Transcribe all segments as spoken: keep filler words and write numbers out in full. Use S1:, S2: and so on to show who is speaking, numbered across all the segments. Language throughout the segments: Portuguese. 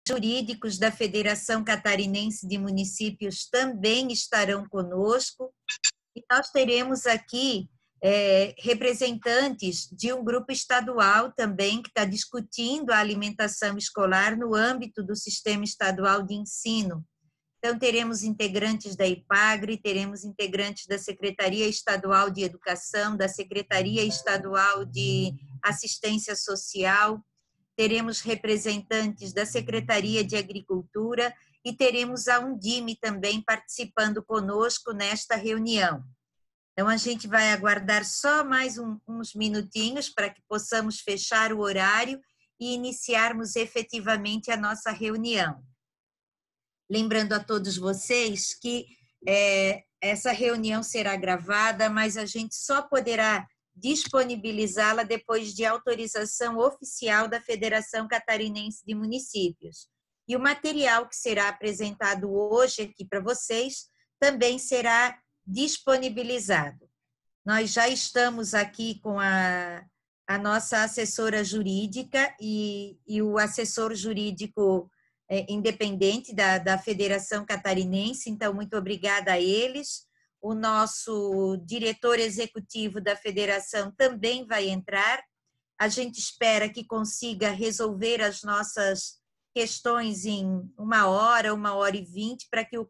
S1: jurídicos da Federação Catarinense de Municípios também estarão conosco. E nós teremos aqui é, representantes de um grupo estadual também, que está discutindo a alimentação escolar no âmbito do Sistema Estadual de Ensino. Então, teremos integrantes da IPAGRE, teremos integrantes da Secretaria Estadual de Educação, da Secretaria Estadual de Assistência Social, teremos representantes da Secretaria de Agricultura e teremos a Undime também participando conosco nesta reunião. Então, a gente vai aguardar só mais um, uns minutinhos para que possamos fechar o horário e iniciarmos efetivamente a nossa reunião. Lembrando a todos vocês que é, essa reunião será gravada, mas a gente só poderá disponibilizá-la depois de autorização oficial da Federação Catarinense de Municípios. E o material que será apresentado hoje aqui para vocês também será disponibilizado. Nós já estamos aqui com a, a nossa assessora jurídica e, e o assessor jurídico é, independente da, da Federação Catarinense, então muito obrigada a eles. O nosso diretor executivo da federação também vai entrar. A gente espera que consiga resolver as nossas questões em uma hora, uma hora e vinte, para que o,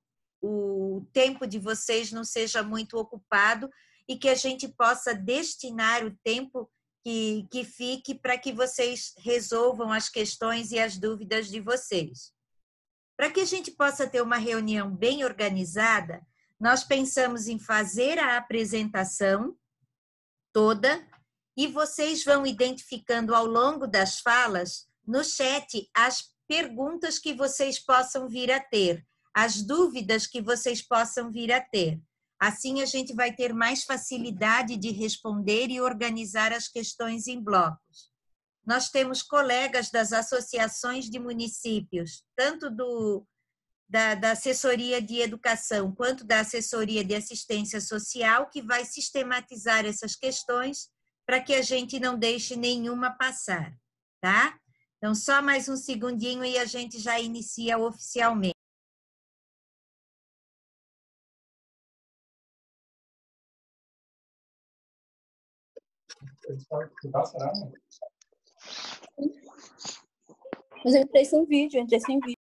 S1: o tempo de vocês não seja muito ocupado e que a gente possa destinar o tempo que, que fique para que vocês resolvam as questões e as dúvidas de vocês. Para que a gente possa ter uma reunião bem organizada, nós pensamos em fazer a apresentação toda e vocês vão identificando ao longo das falas, no chat, as perguntas que vocês possam vir a ter, as dúvidas que vocês possam vir a ter. Assim, a gente vai ter mais facilidade de responder e organizar as questões em blocos. Nós temos colegas das associações de municípios, tanto do Da, da assessoria de educação, quanto da assessoria de assistência social, que vai sistematizar essas questões para que a gente não deixe nenhuma passar, tá? Então, só mais um segundinho e a gente já inicia oficialmente.
S2: Mas eu entrei sem vídeo, eu entrei sem vídeo.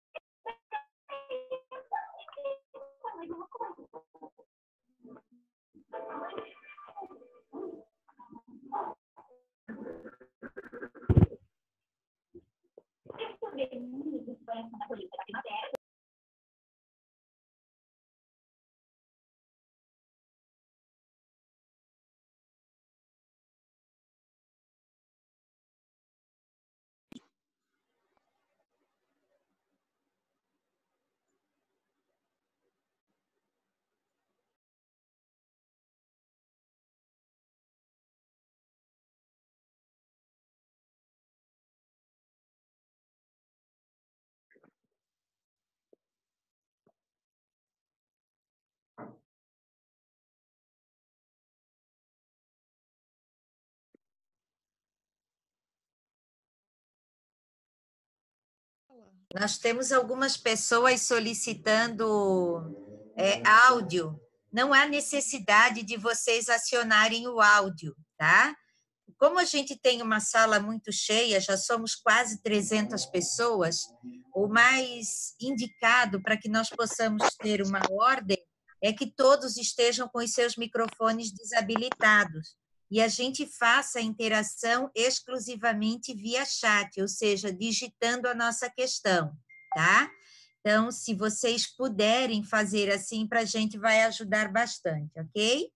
S1: Nós temos algumas pessoas solicitando é, áudio. Não há necessidade de vocês acionarem o áudio, tá? Como a gente tem uma sala muito cheia, já somos quase trezentas pessoas, o mais indicado para que nós possamos ter uma ordem é que todos estejam com os seus microfones desabilitados e a gente faça a interação exclusivamente via chat, ou seja, digitando a nossa questão, tá? Então, se vocês puderem fazer assim, para a gente vai ajudar bastante, ok?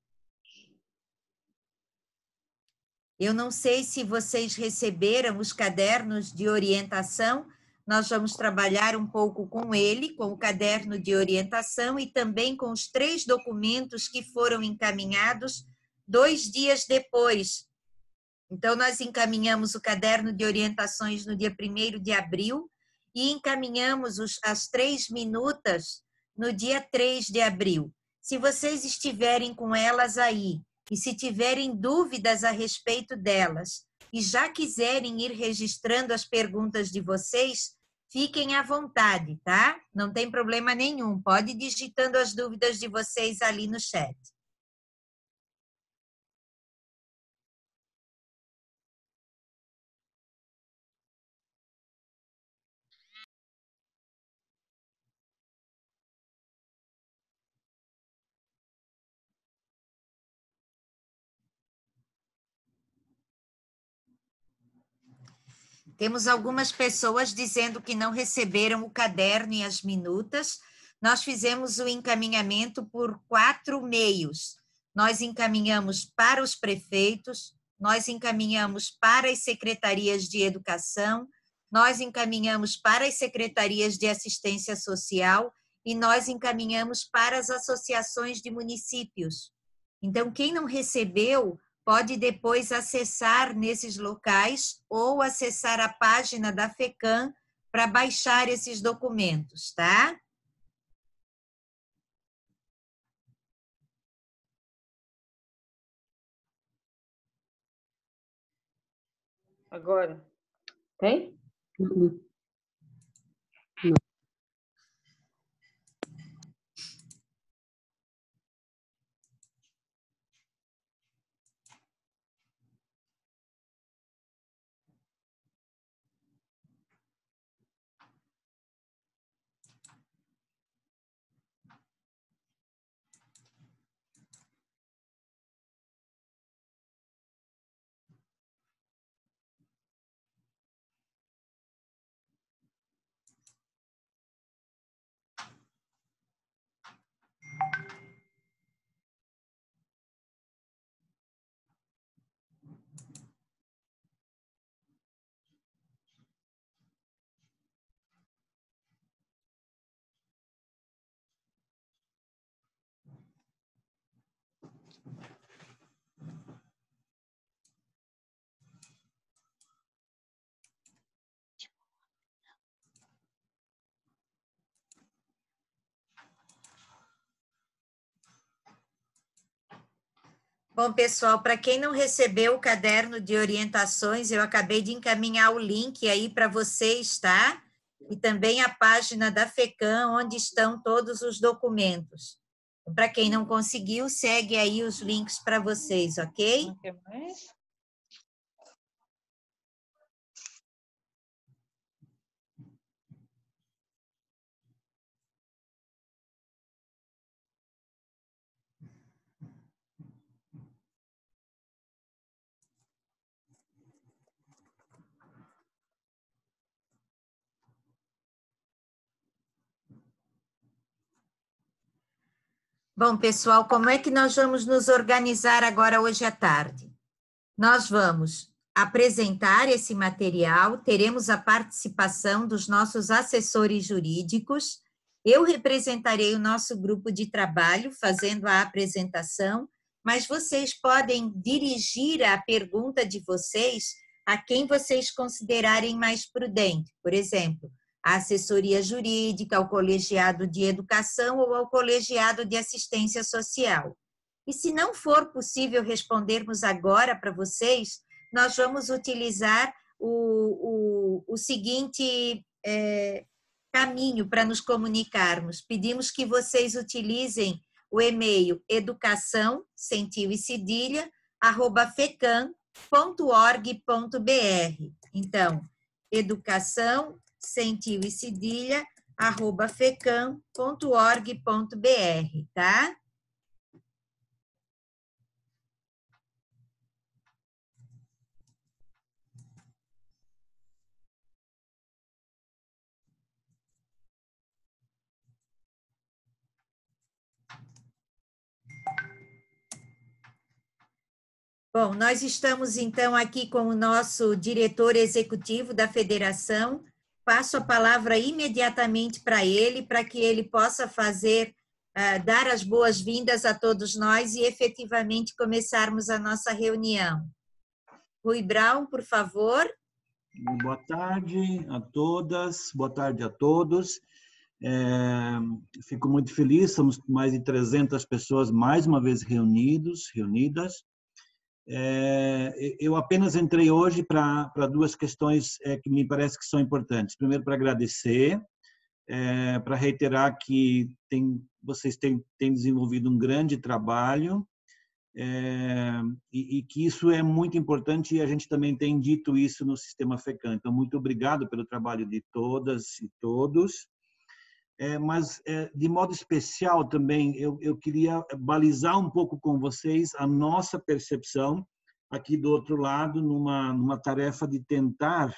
S1: Eu não sei se vocês receberam os cadernos de orientação, nós vamos trabalhar um pouco com ele, com o caderno de orientação e também com os três documentos que foram encaminhados dois dias depois. Então, nós encaminhamos o caderno de orientações no dia primeiro de abril e encaminhamos os, as três minutas no dia três de abril. Se vocês estiverem com elas aí, e se tiverem dúvidas a respeito delas e já quiserem ir registrando as perguntas de vocês, fiquem à vontade, tá? Não tem problema nenhum. Pode ir digitando as dúvidas de vocês ali no chat. Temos algumas pessoas dizendo que não receberam o caderno e as minutas. Nós fizemos o encaminhamento por quatro meios. Nós encaminhamos para os prefeitos, nós encaminhamos para as secretarias de educação, nós encaminhamos para as secretarias de assistência social e nós encaminhamos para as associações de municípios. Então, quem não recebeu, pode depois acessar nesses locais ou acessar a página da FECAM para baixar esses documentos, tá?
S3: Agora, tem?
S2: Uhum.
S1: Bom, pessoal, para quem não recebeu o caderno de orientações, eu acabei de encaminhar o link aí para vocês, tá? E também a página da FECAM, onde estão todos os documentos. Para quem não conseguiu, segue aí os links para vocês, ok?
S3: Não quer mais?
S1: Bom, pessoal, como é que nós vamos nos organizar agora hoje à tarde? Nós vamos apresentar esse material, teremos a participação dos nossos assessores jurídicos, eu representarei o nosso grupo de trabalho fazendo a apresentação, mas vocês podem dirigir a pergunta de vocês a quem vocês considerarem mais prudente, por exemplo, a assessoria jurídica, ao colegiado de educação ou ao colegiado de assistência social. E se não for possível respondermos agora para vocês, nós vamos utilizar o, o, o seguinte é, caminho para nos comunicarmos. Pedimos que vocês utilizem o e-mail educação, sem tio e cedilha, arroba fecam ponto org ponto br. Então, educação, sem tio e cedilha, arroba fecam ponto org ponto br, tá? Bom, nós estamos então aqui com o nosso diretor executivo da federação. Passo a palavra imediatamente para ele, para que ele possa fazer, uh, dar as boas-vindas a todos nós e efetivamente começarmos a nossa reunião. Rui Brown, por favor.
S4: Boa tarde a todas, boa tarde a todos. É, fico muito feliz, somos mais de trezentas pessoas mais uma vez reunidos, reunidas. É, eu apenas entrei hoje para duas questões é, que me parece que são importantes. Primeiro, para agradecer, é, para reiterar que tem, vocês têm, têm desenvolvido um grande trabalho, é, e, e que isso é muito importante, e a gente também tem dito isso no Sistema FECAM. Então, muito obrigado pelo trabalho de todas e todos. É, mas, é, de modo especial também, eu, eu queria balizar um pouco com vocês a nossa percepção aqui do outro lado, numa, numa tarefa de tentar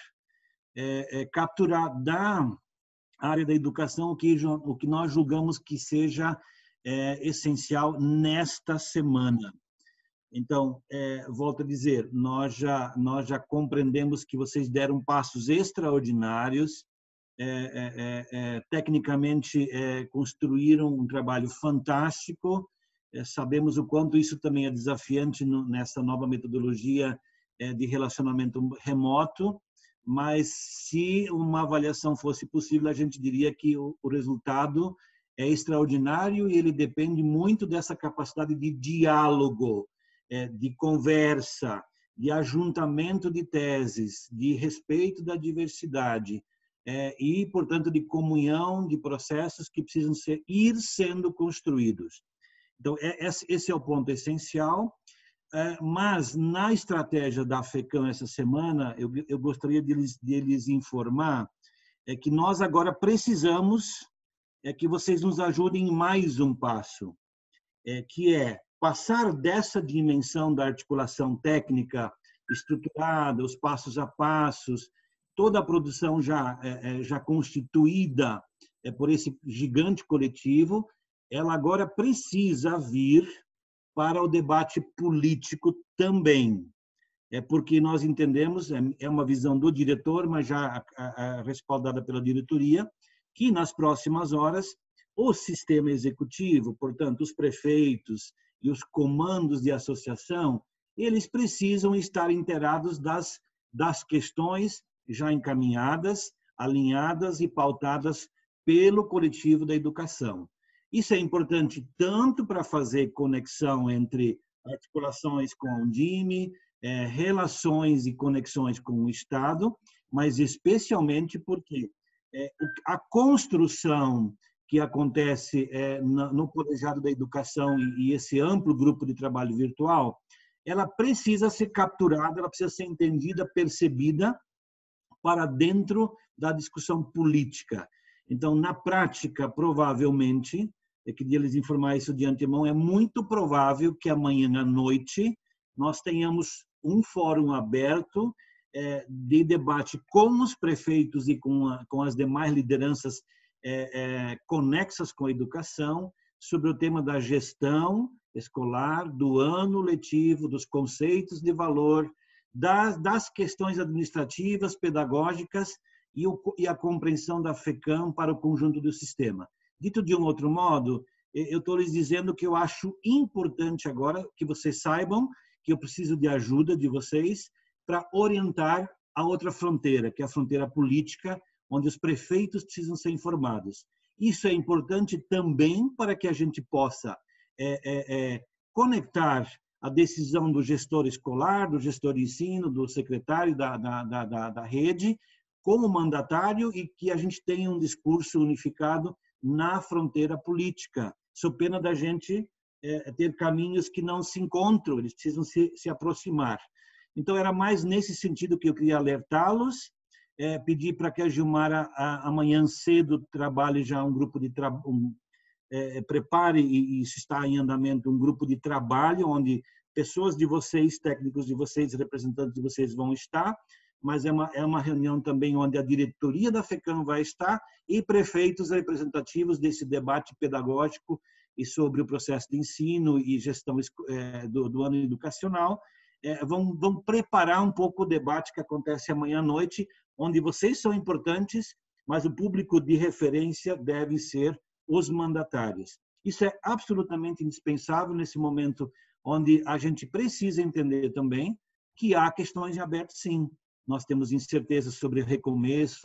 S4: é, é, capturar da área da educação o que, o que nós julgamos que seja é, essencial nesta semana. Então, é, volto a dizer, nós já, nós já compreendemos que vocês deram passos extraordinários, É, é, é, tecnicamente é, construíram um trabalho fantástico. É, sabemos o quanto isso também é desafiante no, nessa nova metodologia é, de relacionamento remoto, mas se uma avaliação fosse possível, a gente diria que o, o resultado é extraordinário e ele depende muito dessa capacidade de diálogo, é, de conversa, de ajuntamento de teses, de respeito da diversidade, É, e, portanto, de comunhão de processos que precisam ser, ir sendo construídos. Então, é, esse é o ponto essencial, é, mas na estratégia da FECAM essa semana, eu, eu gostaria de lhes, de lhes informar é, que nós agora precisamos é, que vocês nos ajudem em mais um passo, é, que é passar dessa dimensão da articulação técnica estruturada, os passos a passos, toda a produção já, já constituída por esse gigante coletivo, ela agora precisa vir para o debate político também. É porque nós entendemos, é uma visão do diretor, mas já respaldada pela diretoria, que nas próximas horas o sistema executivo, portanto, os prefeitos e os comandos de associação, eles precisam estar inteirados das, das questões já encaminhadas, alinhadas e pautadas pelo coletivo da educação. Isso é importante tanto para fazer conexão entre articulações com a Undime, é, relações e conexões com o Estado, mas especialmente porque é, a construção que acontece é, no colegiado da educação e, e esse amplo grupo de trabalho virtual, ela precisa ser capturada, ela precisa ser entendida, percebida, para dentro da discussão política. Então, na prática, provavelmente, é que eles informar isso de antemão, é muito provável que amanhã à noite nós tenhamos um fórum aberto é, de debate com os prefeitos e com, a, com as demais lideranças é, é, conexas com a educação sobre o tema da gestão escolar, do ano letivo, dos conceitos de valor, Das, das questões administrativas, pedagógicas e, o, e a compreensão da FECAM para o conjunto do sistema. Dito de um outro modo, eu estou lhes dizendo que eu acho importante agora que vocês saibam que eu preciso de ajuda de vocês para orientar a outra fronteira, que é a fronteira política, onde os prefeitos precisam ser informados. Isso é importante também para que a gente possa é, é, é, conectar a decisão do gestor escolar, do gestor de ensino, do secretário da, da, da, da rede, como mandatário, e que a gente tenha um discurso unificado na fronteira política, sob pena da gente é, ter caminhos que não se encontram, eles precisam se, se aproximar. Então, era mais nesse sentido que eu queria alertá-los, é, pedir para que a Gilmara, a, amanhã cedo, trabalhe já um grupo de trabalho, um, É, prepare, e isso está em andamento, um grupo de trabalho onde pessoas de vocês, técnicos de vocês, representantes de vocês vão estar, mas é uma, é uma reunião também onde a diretoria da FECAM vai estar e prefeitos representativos desse debate pedagógico e sobre o processo de ensino e gestão é, do, do ano educacional, é, vão, vão preparar um pouco o debate que acontece amanhã à noite, onde vocês são importantes, mas o público de referência deve ser os mandatários. Isso é absolutamente indispensável nesse momento onde a gente precisa entender também que há questões em aberto, sim. Nós temos incertezas sobre recomeço,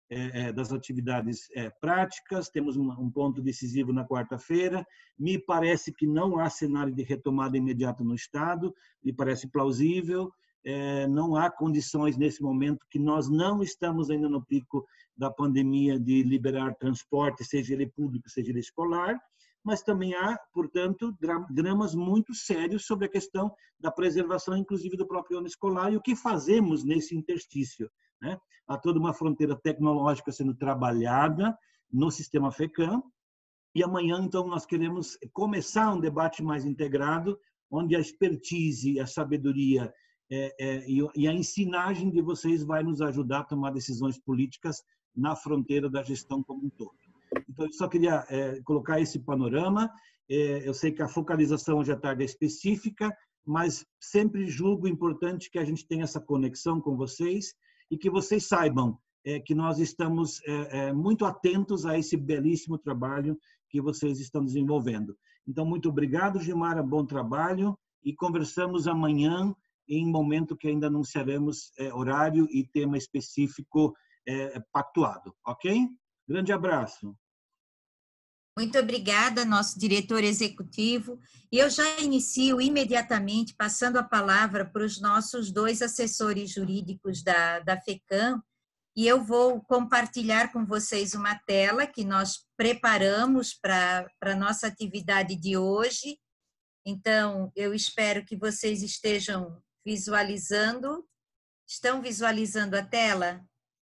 S4: é, das atividades é, práticas, temos um ponto decisivo na quarta-feira. Me parece que não há cenário de retomada imediata no Estado, me parece plausível. É, não há condições nesse momento, que nós não estamos ainda no pico da pandemia, de liberar transporte, seja ele público, seja ele escolar, mas também há, portanto, dramas muito sérios sobre a questão da preservação, inclusive, do próprio ano escolar, e o que fazemos nesse interstício, né? Há toda uma fronteira tecnológica sendo trabalhada no sistema FECAM, e amanhã, então, nós queremos começar um debate mais integrado, onde a expertise, a sabedoria é, é, e a ensinagem de vocês vai nos ajudar a tomar decisões políticas na fronteira da gestão como um todo. Então, eu só queria é, colocar esse panorama. É, eu sei que a focalização hoje à tarde é específica, mas sempre julgo importante que a gente tenha essa conexão com vocês e que vocês saibam é, que nós estamos é, é, muito atentos a esse belíssimo trabalho que vocês estão desenvolvendo. Então, muito obrigado, Gilmara, bom trabalho, e conversamos amanhã em momento que ainda anunciaremos é, horário e tema específico é, pactuado, ok? Grande abraço.
S1: Muito obrigada, nosso diretor executivo. E eu já inicio imediatamente passando a palavra para os nossos dois assessores jurídicos da, da FECAM, e eu vou compartilhar com vocês uma tela que nós preparamos para a nossa atividade de hoje. Então, eu espero que vocês estejam visualizando. Estão visualizando a tela?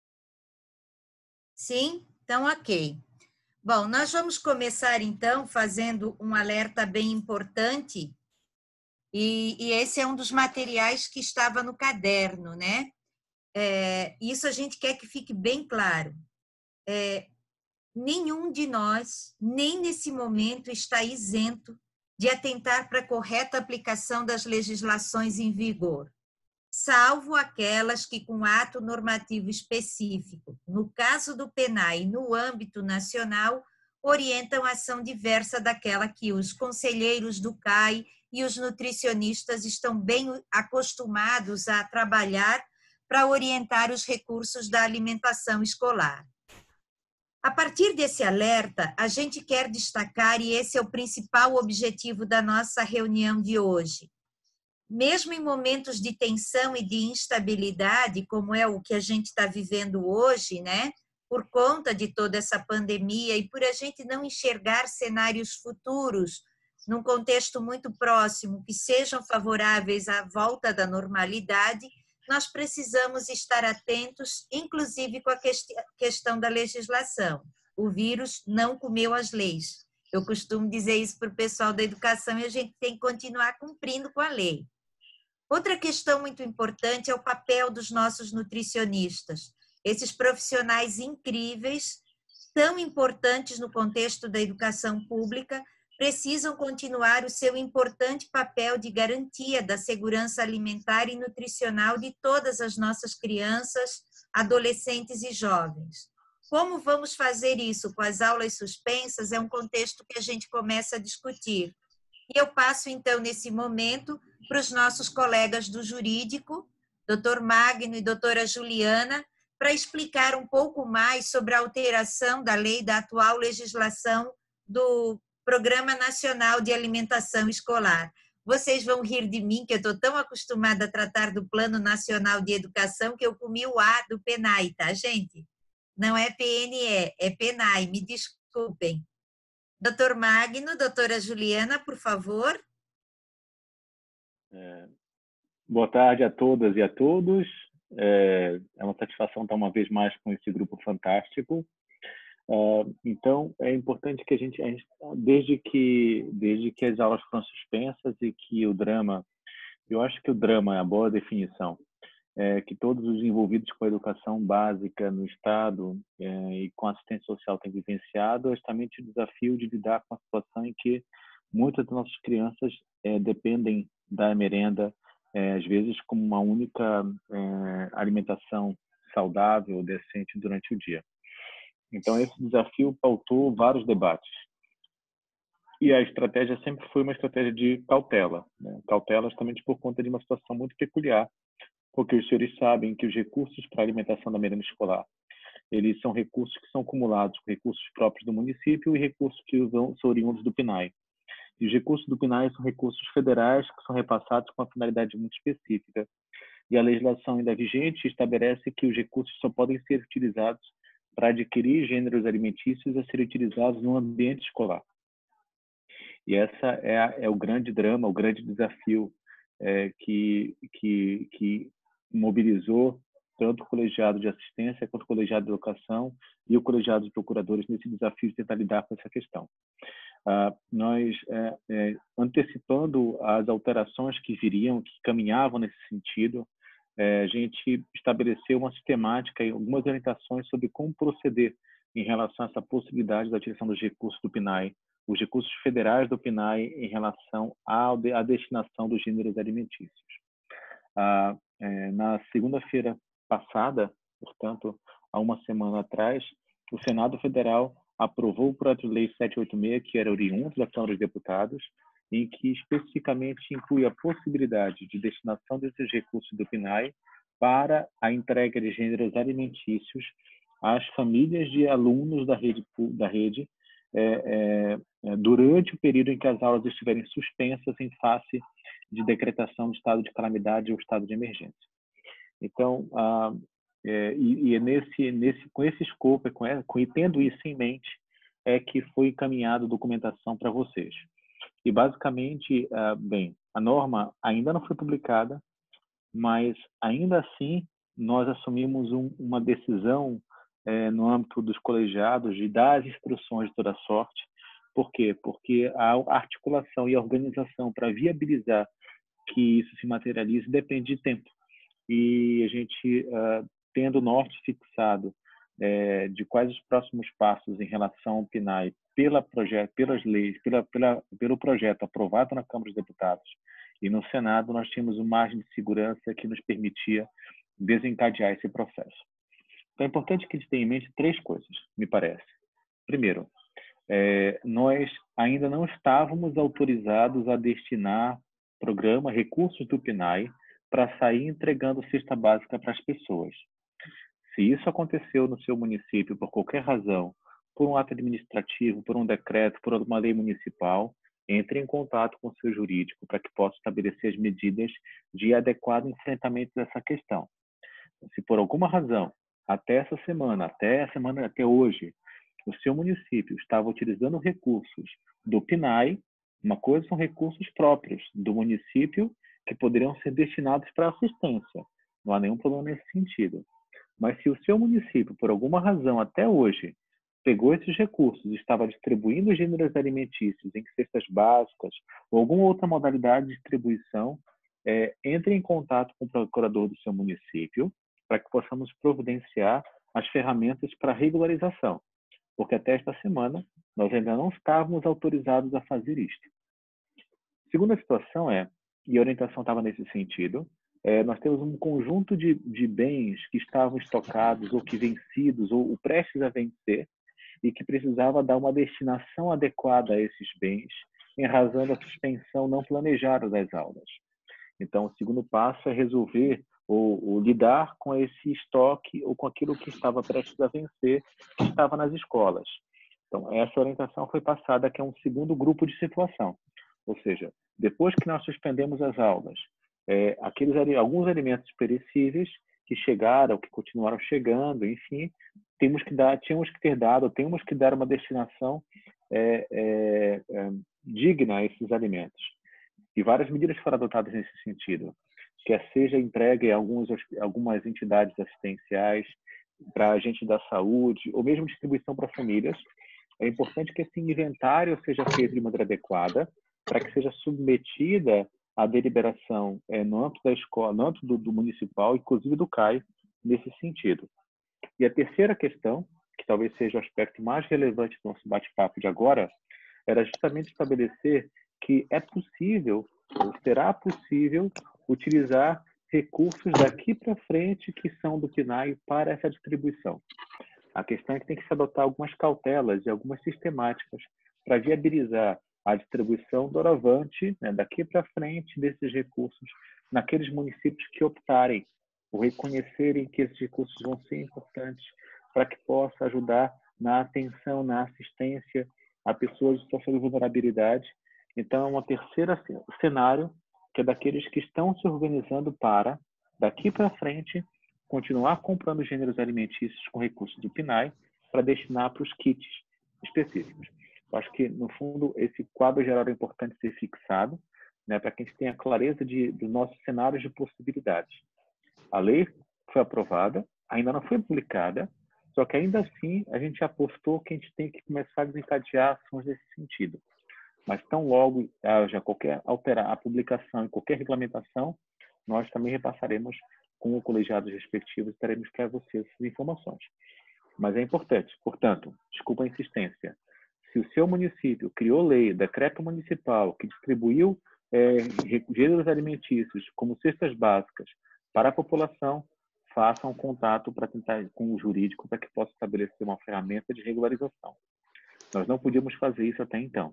S1: Sim? Então, ok. Bom, nós vamos começar, então, fazendo um alerta bem importante, e, e esse é um dos materiais que estava no caderno, né? É, isso a gente quer que fique bem claro. É, nenhum de nós, nem nesse momento, está isento de atentar para a correta aplicação das legislações em vigor, salvo aquelas que, com ato normativo específico, no caso do PENAI e no âmbito nacional, orientam a ação diversa daquela que os conselheiros do C A I e os nutricionistas estão bem acostumados a trabalhar para orientar os recursos da alimentação escolar. A partir desse alerta, a gente quer destacar, e esse é o principal objetivo da nossa reunião de hoje, mesmo em momentos de tensão e de instabilidade, como é o que a gente está vivendo hoje, né? Por conta de toda essa pandemia e por a gente não enxergar cenários futuros num contexto muito próximo que sejam favoráveis à volta da normalidade, nós precisamos estar atentos, inclusive com a questão da legislação. O vírus não comeu as leis. Eu costumo dizer isso para o pessoal da educação, e a gente tem que continuar cumprindo com a lei. Outra questão muito importante é o papel dos nossos nutricionistas. Esses profissionais incríveis, tão importantes no contexto da educação pública, precisam continuar o seu importante papel de garantia da segurança alimentar e nutricional de todas as nossas crianças, adolescentes e jovens. Como vamos fazer isso com as aulas suspensas é um contexto que a gente começa a discutir. E eu passo, então, nesse momento, para os nossos colegas do jurídico, doutor Magno e doutora Juliana, para explicar um pouco mais sobre a alteração da lei da atual legislação do Programa Nacional de Alimentação Escolar. Vocês vão rir de mim, que eu estou tão acostumada a tratar do Plano Nacional de Educação que eu comi o A do PENAI, tá, gente? Não é P N E, é PENAI, me desculpem. Doutor Magno, doutora Juliana, por favor.
S5: É, boa tarde a todas e a todos. É, é uma satisfação estar uma vez mais com esse grupo fantástico. Uh, então, é importante que a gente, a gente desde, que, desde que as aulas foram suspensas e que o drama, eu acho que o drama é a boa definição, é que todos os envolvidos com a educação básica no Estado é, e com a assistência social têm vivenciado, é justamente o desafio de lidar com a situação em que muitas das nossas crianças é, dependem da merenda, é, às vezes como uma única é, alimentação saudável, decente durante o dia. Então, esse desafio pautou vários debates. E a estratégia sempre foi uma estratégia de cautela, né? Cautela justamente por conta de uma situação muito peculiar, porque os senhores sabem que os recursos para a alimentação da merenda escolar eles são recursos que são acumulados com recursos próprios do município e recursos que vão, são oriundos do P N A E. E os recursos do P N A E são recursos federais que são repassados com uma finalidade muito específica. E a legislação ainda vigente estabelece que os recursos só podem ser utilizados para adquirir gêneros alimentícios a serem utilizados no ambiente escolar. E essa é, a, é o grande drama, o grande desafio é, que, que, que mobilizou tanto o colegiado de assistência quanto o colegiado de educação e o colegiado de procuradores nesse desafio de tentar lidar com essa questão. Ah, nós, é, é, antecipando as alterações que viriam, que caminhavam nesse sentido, é, a gente estabeleceu uma sistemática e algumas orientações sobre como proceder em relação a essa possibilidade da utilização dos recursos do P N A E, os recursos federais do P N A E em relação à, à destinação dos gêneros alimentícios. Ah, é, na segunda-feira passada, portanto, há uma semana atrás, o Senado Federal aprovou o projeto de lei setecentos e oitenta e seis, que era oriundo da Câmara dos Deputados, em que especificamente inclui a possibilidade de destinação desses recursos do P N A E para a entrega de gêneros alimentícios às famílias de alunos da rede, da rede é, é, durante o período em que as aulas estiverem suspensas em face de decretação de estado de calamidade ou estado de emergência. Então, ah, é, e, e é nesse, nesse, com esse escopo, com, com, tendo isso em mente, é que foi encaminhada documentação para vocês. E, basicamente, ah, bem, a norma ainda não foi publicada, mas, ainda assim, nós assumimos um, uma decisão é, no âmbito dos colegiados de dar as instruções de toda sorte. Por quê? Porque a articulação e a organização para viabilizar que isso se materialize depende de tempo. E a gente, uh, tendo o norte fixado é, de quais os próximos passos em relação ao P N A E pela projeto, pelas leis, pela, pela, pelo projeto aprovado na Câmara dos Deputados e no Senado, nós tínhamos uma margem de segurança que nos permitia desencadear esse processo. Então, é importante que a gente tenha em mente três coisas, me parece. Primeiro, é, nós ainda não estávamos autorizados a destinar programa, recursos do P N A E para sair entregando cesta básica para as pessoas. Se isso aconteceu no seu município por qualquer razão, por um ato administrativo, por um decreto, por uma lei municipal, entre em contato com o seu jurídico para que possa estabelecer as medidas de adequado enfrentamento dessa questão. Se por alguma razão, até essa semana, até a semana, até hoje, o seu município estava utilizando recursos do P N A E, uma coisa são recursos próprios do município que poderiam ser destinados para assistência. Não há nenhum problema nesse sentido. Mas se o seu município, por alguma razão, até hoje, pegou esses recursos e estava distribuindo gêneros alimentícios em cestas básicas ou alguma outra modalidade de distribuição, é, entre em contato com o procurador do seu município para que possamos providenciar as ferramentas para regularização. Porque até esta semana, nós ainda não estávamos autorizados a fazer isto. A segunda situação é, e a orientação estava nesse sentido, é, nós temos um conjunto de, de bens que estavam estocados ou que vencidos ou, ou prestes a vencer e que precisava dar uma destinação adequada a esses bens em razão da suspensão não planejada das aulas. Então, o segundo passo é resolver ou, ou lidar com esse estoque ou com aquilo que estava prestes a vencer, que estava nas escolas. Então, essa orientação foi passada que é um segundo grupo de situação. Ou seja, depois que nós suspendemos as aulas, é, aqueles, alguns alimentos perecíveis que chegaram, que continuaram chegando, enfim, temos que dar, tínhamos que ter dado, temos que dar uma destinação é, é, é, digna a esses alimentos. E várias medidas foram adotadas nesse sentido, que seja entregue a alguns, algumas entidades assistenciais, para agentes da saúde, ou mesmo distribuição para famílias. É importante que esse inventário seja feito de maneira adequada, para que seja submetida à deliberação é, no âmbito da escola, no âmbito do, do municipal, inclusive do C A I, nesse sentido. E a terceira questão, que talvez seja o aspecto mais relevante do nosso bate-papo de agora, era justamente estabelecer que é possível, ou será possível, utilizar recursos daqui para frente que são do P N A E para essa distribuição. A questão é que tem que se adotar algumas cautelas e algumas sistemáticas para viabilizar a distribuição doravante, né, daqui para frente, desses recursos naqueles municípios que optarem por reconhecerem que esses recursos vão ser importantes para que possa ajudar na atenção, na assistência a pessoas de situação de vulnerabilidade. Então, é um terceiro cenário, que é daqueles que estão se organizando para, daqui para frente, continuar comprando gêneros alimentícios com recursos do P N A E para destinar para os kits específicos. Eu acho que, no fundo, esse quadro geral é importante ser fixado, né, para que a gente tenha clareza de, do nosso cenário de possibilidades. A lei foi aprovada, ainda não foi publicada, só que ainda assim a gente apostou que a gente tem que começar a desencadear ações nesse sentido. Mas tão logo já qualquer alterar a publicação e qualquer regulamentação, nós também repassaremos com o colegiado respectivo e teremos para vocês essas informações. Mas é importante, portanto, desculpa a insistência, se o seu município criou lei, decreto municipal, que distribuiu é, gêneros alimentícios como cestas básicas para a população, faça um contato para tentar com o jurídico para que possa estabelecer uma ferramenta de regularização. Nós não podíamos fazer isso até então.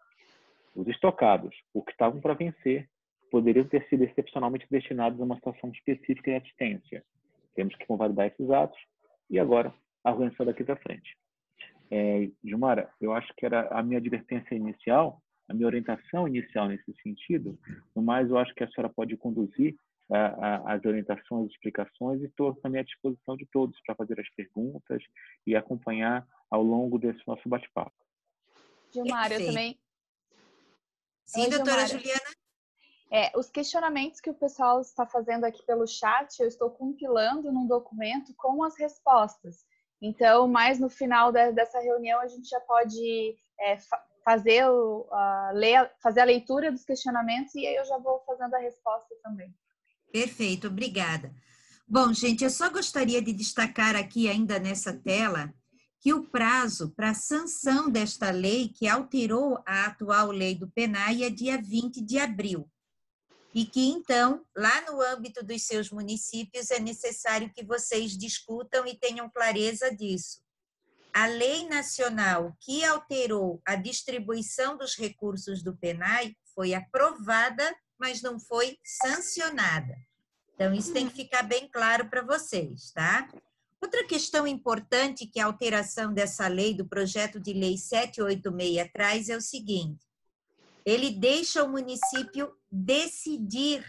S5: Os estocados, o que estavam para vencer, poderiam ter sido excepcionalmente destinados a uma situação específica de assistência. Temos que convalidar esses atos e agora a organização daqui para frente. É, Gilmara, eu acho que era a minha advertência inicial, a minha orientação inicial nesse sentido, no mais eu acho que a senhora pode conduzir a, a, as orientações, as explicações e estou também à disposição de todos para fazer as perguntas e acompanhar ao longo desse nosso bate-papo.
S2: Gilmara, eu também...
S1: Sim,
S2: Oi,
S1: doutora
S2: Gilmara.
S1: Juliana.
S2: É, os questionamentos que o pessoal está fazendo aqui pelo chat, eu estou compilando num documento com as respostas. Então, mais no final de, dessa reunião, a gente já pode é, fa fazer, o, uh, ler, fazer a leitura dos questionamentos e aí eu já vou fazendo a resposta também.
S1: Perfeito, obrigada. Bom, gente, eu só gostaria de destacar aqui ainda nessa tela que o prazo para a sanção desta lei, que alterou a atual lei do P N A E, é dia vinte de abril. E que, então, lá no âmbito dos seus municípios, é necessário que vocês discutam e tenham clareza disso. A lei nacional que alterou a distribuição dos recursos do P N A E foi aprovada, mas não foi sancionada. Então, isso tem que ficar bem claro para vocês, tá? Outra questão importante que a alteração dessa lei, do projeto de lei setecentos e oitenta e seis, traz é o seguinte: ele deixa o município decidir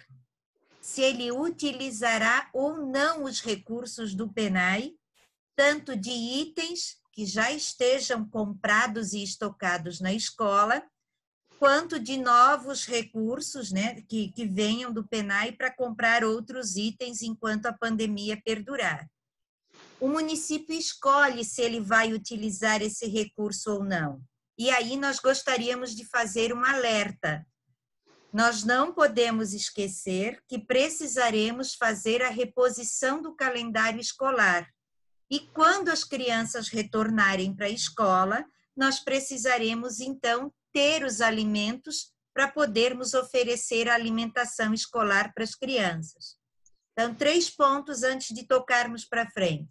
S1: se ele utilizará ou não os recursos do P N A E, tanto de itens que já estejam comprados e estocados na escola, quanto de novos recursos, né, que, que venham do P N A E para comprar outros itens enquanto a pandemia perdurar. O município escolhe se ele vai utilizar esse recurso ou não. E aí nós gostaríamos de fazer um alerta. Nós não podemos esquecer que precisaremos fazer a reposição do calendário escolar. E quando as crianças retornarem para a escola, nós precisaremos, então, ter os alimentos para podermos oferecer a alimentação escolar para as crianças. Então, três pontos antes de tocarmos para frente.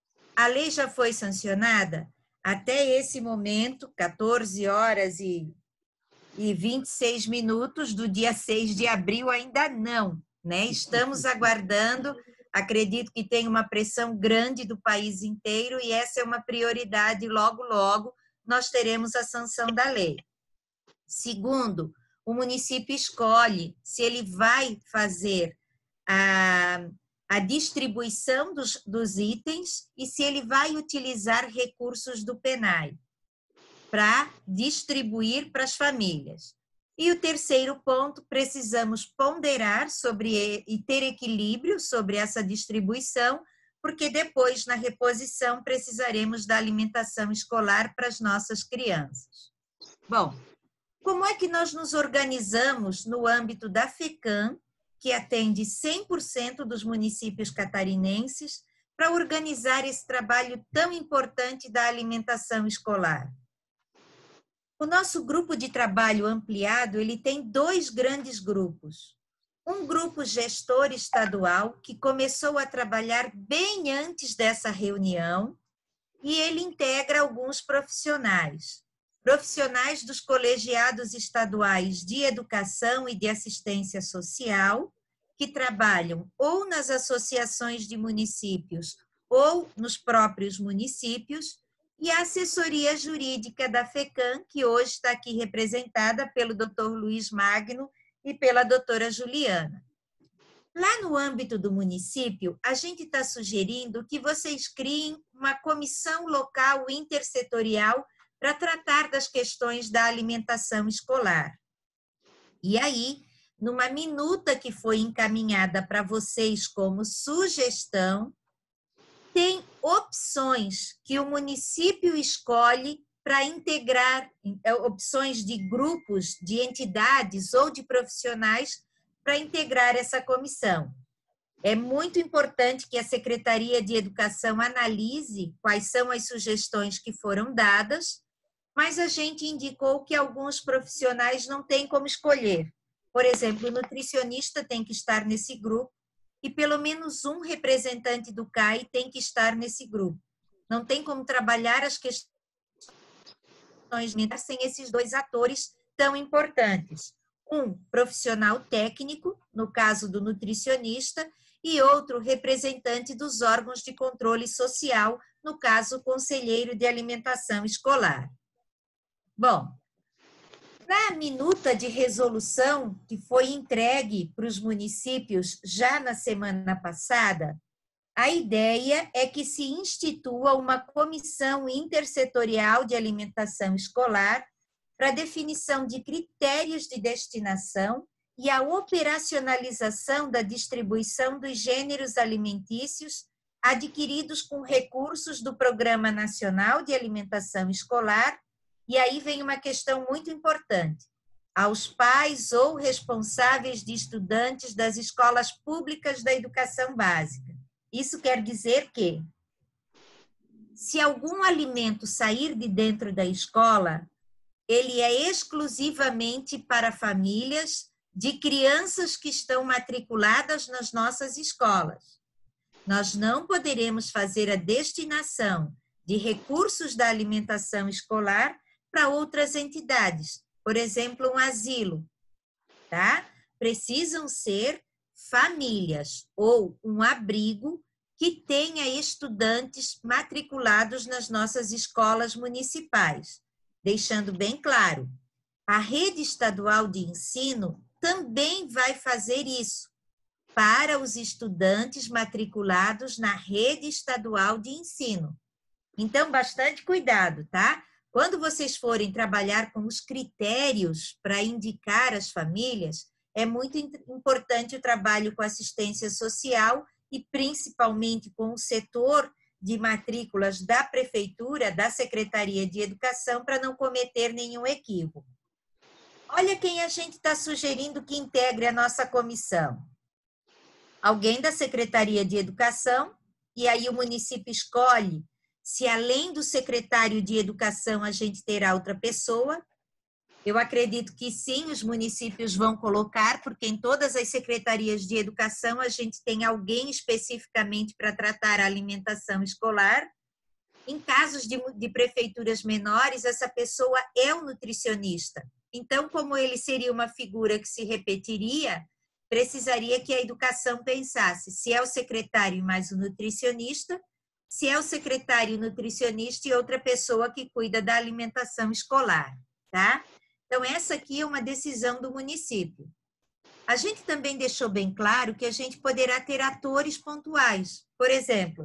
S1: A lei já foi sancionada? Até esse momento, quatorze horas e vinte e seis minutos do dia seis de abril, ainda não, né? Estamos aguardando, acredito que tem uma pressão grande do país inteiro e essa é uma prioridade, logo, logo nós teremos a sanção da lei. Segundo, o município escolhe se ele vai fazer a, a distribuição dos, dos itens e se ele vai utilizar recursos do P N A E para distribuir para as famílias. E o terceiro ponto, precisamos ponderar sobre e ter equilíbrio sobre essa distribuição, porque depois, na reposição, precisaremos da alimentação escolar para as nossas crianças. Bom, como é que nós nos organizamos no âmbito da FECAM, que atende cem por cento dos municípios catarinenses, para organizar esse trabalho tão importante da alimentação escolar? O nosso grupo de trabalho ampliado, ele tem dois grandes grupos. Um grupo gestor estadual, que começou a trabalhar bem antes dessa reunião, e ele integra alguns profissionais. Profissionais dos colegiados estaduais de educação e de assistência social, que trabalham ou nas associações de municípios ou nos próprios municípios, e a assessoria jurídica da FECAM, que hoje está aqui representada pelo doutor Luiz Magno e pela doutora Juliana. Lá no âmbito do município, a gente está sugerindo que vocês criem uma comissão local intersetorial para tratar das questões da alimentação escolar. E aí, numa minuta que foi encaminhada para vocês como sugestão, tem opções que o município escolhe para integrar, opções de grupos, de entidades ou de profissionais para integrar essa comissão. É muito importante que a Secretaria de Educação analise quais são as sugestões que foram dadas, mas a gente indicou que alguns profissionais não têm como escolher. Por exemplo, o nutricionista tem que estar nesse grupo, e pelo menos um representante do C A I tem que estar nesse grupo. Não tem como trabalhar as questões sem esses dois atores tão importantes. Um profissional técnico, no caso do nutricionista, e outro representante dos órgãos de controle social, no caso, o conselheiro de alimentação escolar. Bom, na minuta de resolução que foi entregue para os municípios já na semana passada, a ideia é que se institua uma comissão intersetorial de alimentação escolar para definição de critérios de destinação e a operacionalização da distribuição dos gêneros alimentícios adquiridos com recursos do Programa Nacional de Alimentação Escolar. E aí vem uma questão muito importante. Aos pais ou responsáveis de estudantes das escolas públicas da educação básica. Isso quer dizer que, se algum alimento sair de dentro da escola, ele é exclusivamente para famílias de crianças que estão matriculadas nas nossas escolas. Nós não poderemos fazer a destinação de recursos da alimentação escolar para outras entidades, por exemplo, um asilo, tá? Precisam ser famílias ou um abrigo que tenha estudantes matriculados nas nossas escolas municipais, deixando bem claro, a rede estadual de ensino também vai fazer isso para os estudantes matriculados na rede estadual de ensino. Então, bastante cuidado, tá? Quando vocês forem trabalhar com os critérios para indicar as famílias, é muito importante o trabalho com assistência social e principalmente com o setor de matrículas da Prefeitura, da Secretaria de Educação, para não cometer nenhum equívoco. Olha quem a gente está sugerindo que integre a nossa comissão. Alguém da Secretaria de Educação, e aí o município escolhe se além do secretário de Educação a gente terá outra pessoa. Eu acredito que sim, os municípios vão colocar, porque em todas as secretarias de educação a gente tem alguém especificamente para tratar a alimentação escolar. Em casos de, de prefeituras menores, essa pessoa é o nutricionista. Então, como ele seria uma figura que se repetiria, precisaria que a educação pensasse se é o secretário mais o nutricionista, se é o secretário nutricionista e outra pessoa que cuida da alimentação escolar, tá? Então, essa aqui é uma decisão do município. A gente também deixou bem claro que a gente poderá ter atores pontuais. Por exemplo,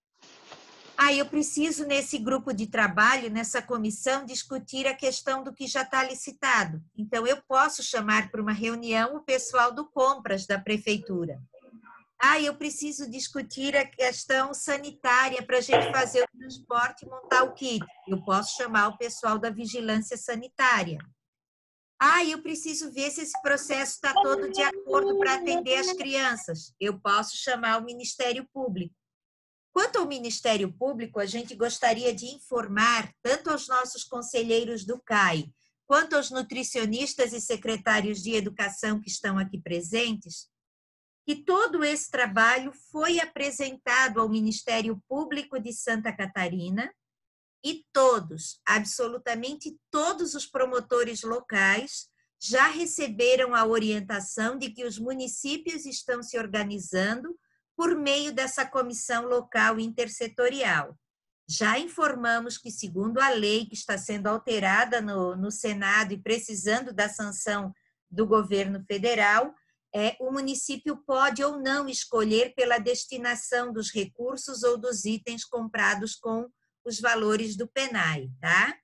S1: ah, eu preciso, nesse grupo de trabalho, nessa comissão, discutir a questão do que já está licitado. Então, eu posso chamar para uma reunião o pessoal do compras da prefeitura. Ah, eu preciso discutir a questão sanitária para a gente fazer o transporte e montar o kit. Eu posso chamar o pessoal da vigilância sanitária. Ah, eu preciso ver se esse processo está todo de acordo para atender as crianças. Eu posso chamar o Ministério Público. Quanto ao Ministério Público, a gente gostaria de informar tanto aos nossos conselheiros do C A I, quanto aos nutricionistas e secretários de educação que estão aqui presentes, que todo esse trabalho foi apresentado ao Ministério Público de Santa Catarina e todos, absolutamente todos os promotores locais já receberam a orientação de que os municípios estão se organizando por meio dessa comissão local intersetorial. Já informamos que, segundo a lei que está sendo alterada no, no Senado e precisando da sanção do governo federal, é, o município pode ou não escolher pela destinação dos recursos ou dos itens comprados com os valores do PENAI, tá?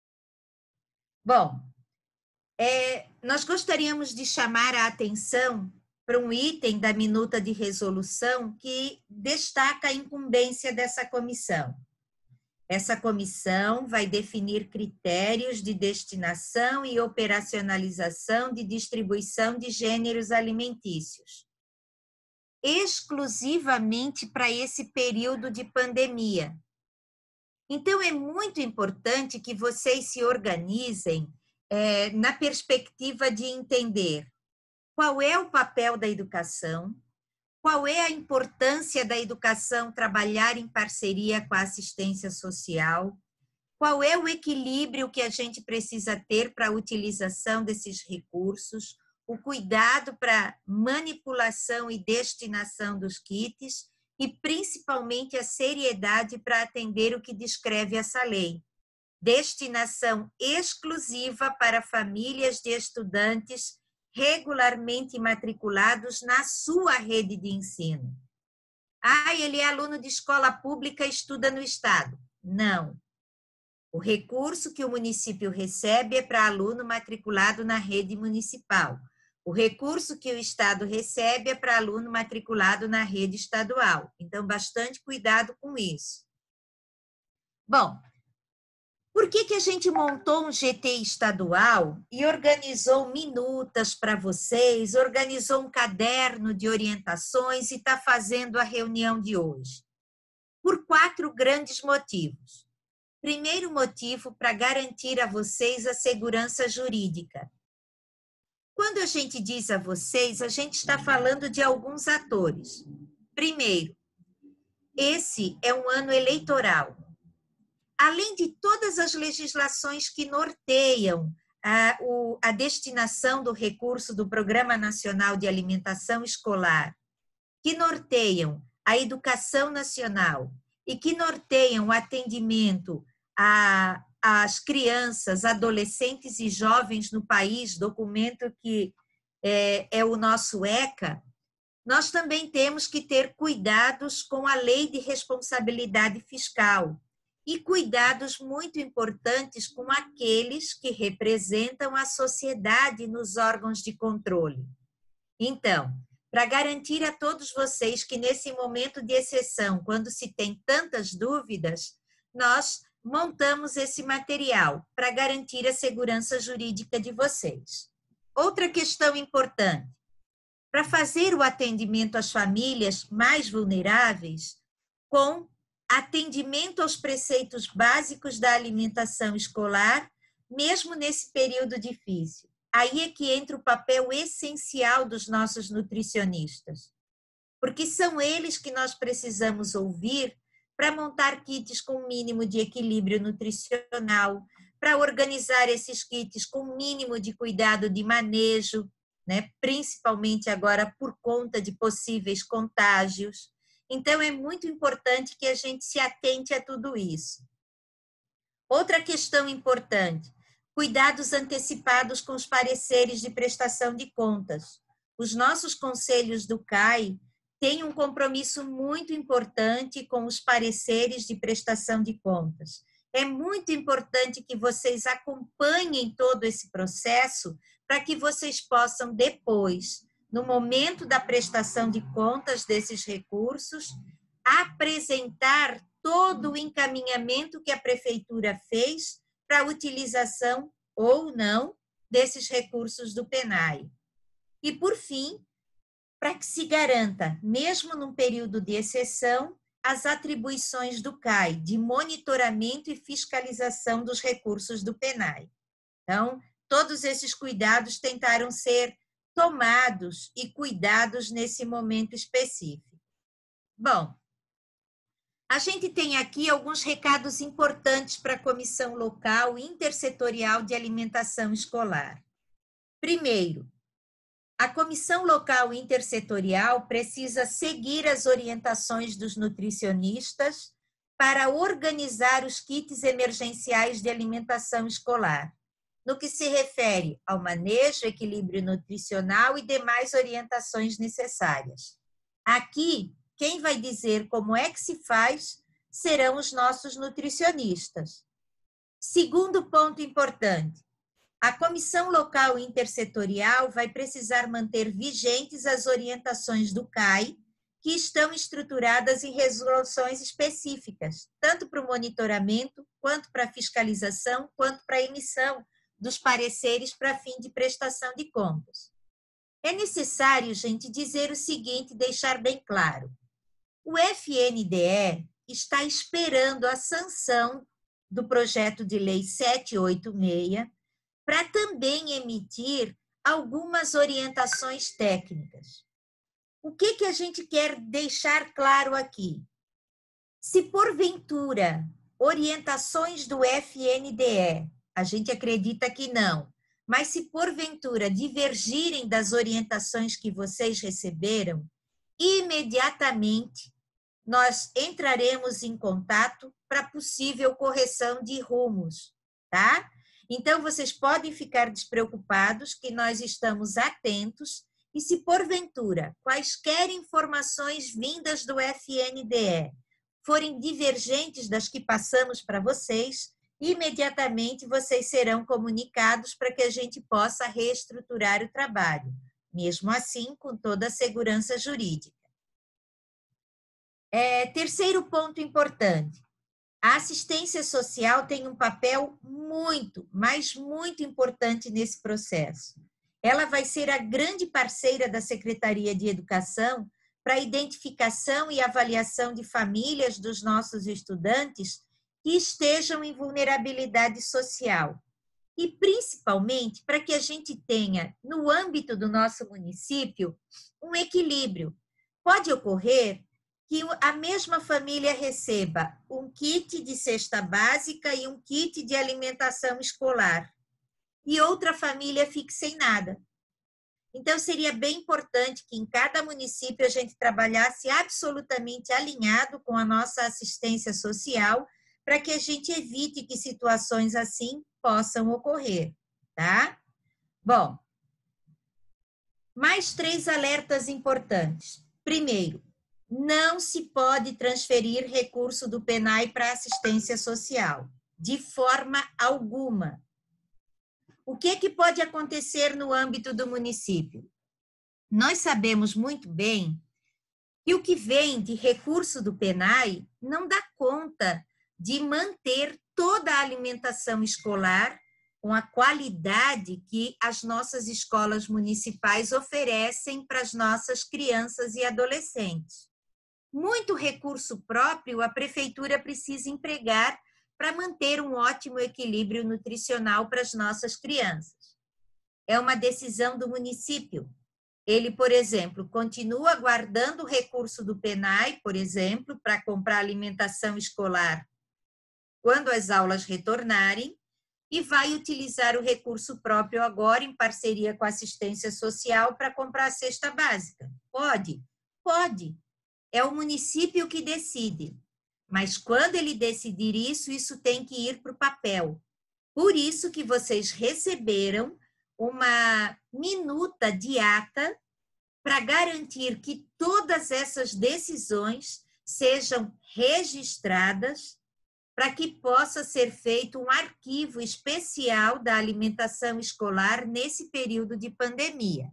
S1: Bom, é, nós gostaríamos de chamar a atenção para um item da minuta de resolução que destaca a incumbência dessa comissão. Essa comissão vai definir critérios de destinação e operacionalização de distribuição de gêneros alimentícios, exclusivamente para esse período de pandemia. Então, é muito importante que vocês se organizem é, na perspectiva de entender qual é o papel da educação, qual é a importância da educação trabalhar em parceria com a assistência social, qual é o equilíbrio que a gente precisa ter para a utilização desses recursos, o cuidado para manipulação e destinação dos kits e, principalmente, a seriedade para atender o que descreve essa lei. Destinação exclusiva para famílias de estudantes regularmente matriculados na sua rede de ensino. Ah, ele é aluno de escola pública e estuda no Estado. Não. O recurso que o município recebe é para aluno matriculado na rede municipal. O recurso que o Estado recebe é para aluno matriculado na rede estadual. Então, bastante cuidado com isso. Bom, por que que a gente montou um G T estadual e organizou minutas para vocês, organizou um caderno de orientações e está fazendo a reunião de hoje? Por quatro grandes motivos. Primeiro motivo, para garantir a vocês a segurança jurídica. Quando a gente diz a vocês, a gente está falando de alguns atores. Primeiro, esse é um ano eleitoral. Além de todas as legislações que norteiam a, o, a destinação do recurso do Programa Nacional de Alimentação Escolar, que norteiam a educação nacional e que norteiam o atendimento a, às crianças, adolescentes e jovens no país, documento que é, é o nosso ECA, nós também temos que ter cuidados com a Lei de Responsabilidade Fiscal, e cuidados muito importantes com aqueles que representam a sociedade nos órgãos de controle. Então, para garantir a todos vocês que nesse momento de exceção, quando se tem tantas dúvidas, nós montamos esse material para garantir a segurança jurídica de vocês. Outra questão importante, para fazer o atendimento às famílias mais vulneráveis com atendimento aos preceitos básicos da alimentação escolar, mesmo nesse período difícil. Aí é que entra o papel essencial dos nossos nutricionistas, porque são eles que nós precisamos ouvir para montar kits com mínimo de equilíbrio nutricional, para organizar esses kits com mínimo de cuidado de manejo, né, principalmente agora por conta de possíveis contágios. Então, é muito importante que a gente se atente a tudo isso. Outra questão importante, cuidados antecipados com os pareceres de prestação de contas. Os nossos conselhos do C A I têm um compromisso muito importante com os pareceres de prestação de contas. É muito importante que vocês acompanhem todo esse processo para que vocês possam depois, no momento da prestação de contas desses recursos, apresentar todo o encaminhamento que a prefeitura fez para a utilização ou não desses recursos do PENAI. E, por fim, para que se garanta, mesmo num período de exceção, as atribuições do C A I de monitoramento e fiscalização dos recursos do PENAI. Então, todos esses cuidados tentaram ser tomados e cuidados nesse momento específico. Bom, a gente tem aqui alguns recados importantes para a Comissão Local Intersetorial de Alimentação Escolar. Primeiro, A comissão local intersetorial precisa seguir as orientações dos nutricionistas para organizar os kits emergenciais de alimentação escolar, no que se refere ao manejo, equilíbrio nutricional e demais orientações necessárias. Aqui, quem vai dizer como é que se faz serão os nossos nutricionistas. Segundo ponto importante, a comissão local intersetorial vai precisar manter vigentes as orientações do C A I, que estão estruturadas em resoluções específicas, tanto para o monitoramento, quanto para a fiscalização, quanto para a emissão dos pareceres para fim de prestação de contas. É necessário, gente, dizer o seguinte, deixar bem claro. O F N D E está esperando a sanção do projeto de lei setecentos e oitenta e seis para também emitir algumas orientações técnicas. O que, que a gente quer deixar claro aqui? Se porventura orientações do F N D E, a gente acredita que não, mas se porventura divergirem das orientações que vocês receberam, imediatamente nós entraremos em contato para possível correção de rumos, tá? Então, vocês podem ficar despreocupados que nós estamos atentos e se porventura quaisquer informações vindas do F N D E forem divergentes das que passamos para vocês, imediatamente vocês serão comunicados para que a gente possa reestruturar o trabalho, mesmo assim com toda a segurança jurídica. É, terceiro ponto importante, a assistência social tem um papel muito, mas muito importante nesse processo. Ela vai ser a grande parceira da Secretaria de Educação para a identificação e avaliação de famílias dos nossos estudantes que estejam em vulnerabilidade social. E, principalmente, para que a gente tenha, no âmbito do nosso município, um equilíbrio. Pode ocorrer que a mesma família receba um kit de cesta básica e um kit de alimentação escolar, e outra família fique sem nada. Então, seria bem importante que em cada município a gente trabalhasse absolutamente alinhado com a nossa assistência social, para que a gente evite que situações assim possam ocorrer, tá? Bom, mais três alertas importantes. Primeiro, não se pode transferir recurso do P N A E para assistência social, de forma alguma. O que, que pode acontecer no âmbito do município? Nós sabemos muito bem que o que vem de recurso do P N A E não dá conta de manter toda a alimentação escolar com a qualidade que as nossas escolas municipais oferecem para as nossas crianças e adolescentes. Muito recurso próprio a prefeitura precisa empregar para manter um ótimo equilíbrio nutricional para as nossas crianças. É uma decisão do município. Ele, por exemplo, continua guardando o recurso do P N A E, por exemplo, para comprar alimentação escolar quando as aulas retornarem, e vai utilizar o recurso próprio agora em parceria com a assistência social para comprar a cesta básica. Pode? Pode. É o município que decide. Mas quando ele decidir isso, isso tem que ir para o papel. Por isso que vocês receberam uma minuta de ata para garantir que todas essas decisões sejam registradas para que possa ser feito um arquivo especial da alimentação escolar nesse período de pandemia.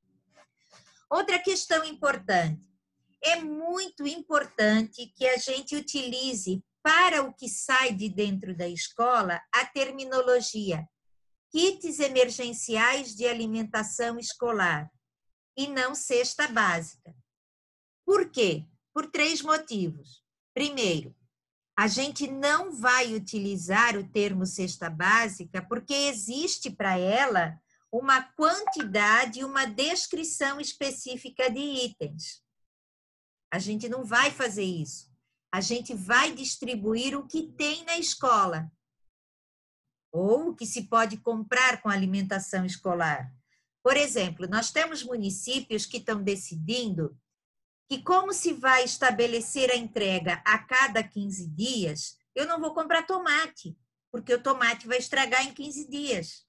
S1: Outra questão importante. É muito importante que a gente utilize para o que sai de dentro da escola a terminologia kits emergenciais de alimentação escolar e não cesta básica. Por quê? Por três motivos. Primeiro, a gente não vai utilizar o termo cesta básica porque existe para ela uma quantidade e uma descrição específica de itens. A gente não vai fazer isso. A gente vai distribuir o que tem na escola ou o que se pode comprar com alimentação escolar. Por exemplo, nós temos municípios que estão decidindo que, como se vai estabelecer a entrega a cada quinze dias, eu não vou comprar tomate, porque o tomate vai estragar em quinze dias.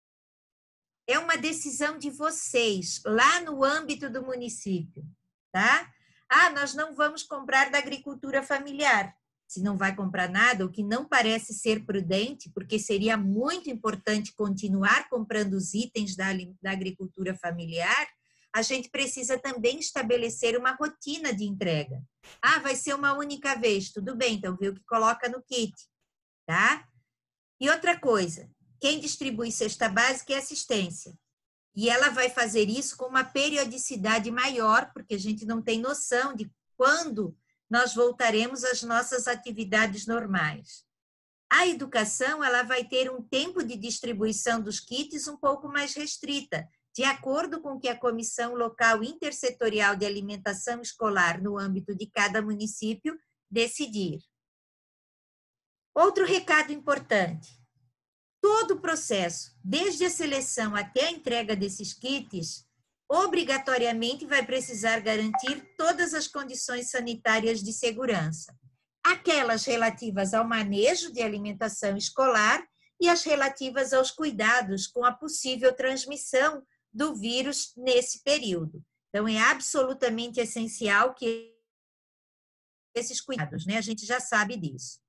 S1: É uma decisão de vocês, lá no âmbito do município, tá? Ah, nós não vamos comprar da agricultura familiar. Se não vai comprar nada, o que não parece ser prudente, porque seria muito importante continuar comprando os itens da, da agricultura familiar, a gente precisa também estabelecer uma rotina de entrega. Ah, vai ser uma única vez, tudo bem, então vê o que coloca no kit, tá? E outra coisa, quem distribui cesta básica é assistência. E ela vai fazer isso com uma periodicidade maior, porque a gente não tem noção de quando nós voltaremos às nossas atividades normais. A educação, ela vai ter um tempo de distribuição dos kits um pouco mais restrita, de acordo com o que a Comissão Local Intersetorial de Alimentação Escolar, no âmbito de cada município, decidir. Outro recado importante. Todo o processo, desde a seleção até a entrega desses kits, obrigatoriamente vai precisar garantir todas as condições sanitárias de segurança. Aquelas relativas ao manejo de alimentação escolar e as relativas aos cuidados com a possível transmissão do vírus nesse período. Então, é absolutamente essencial que esses cuidados, né? A gente já sabe disso.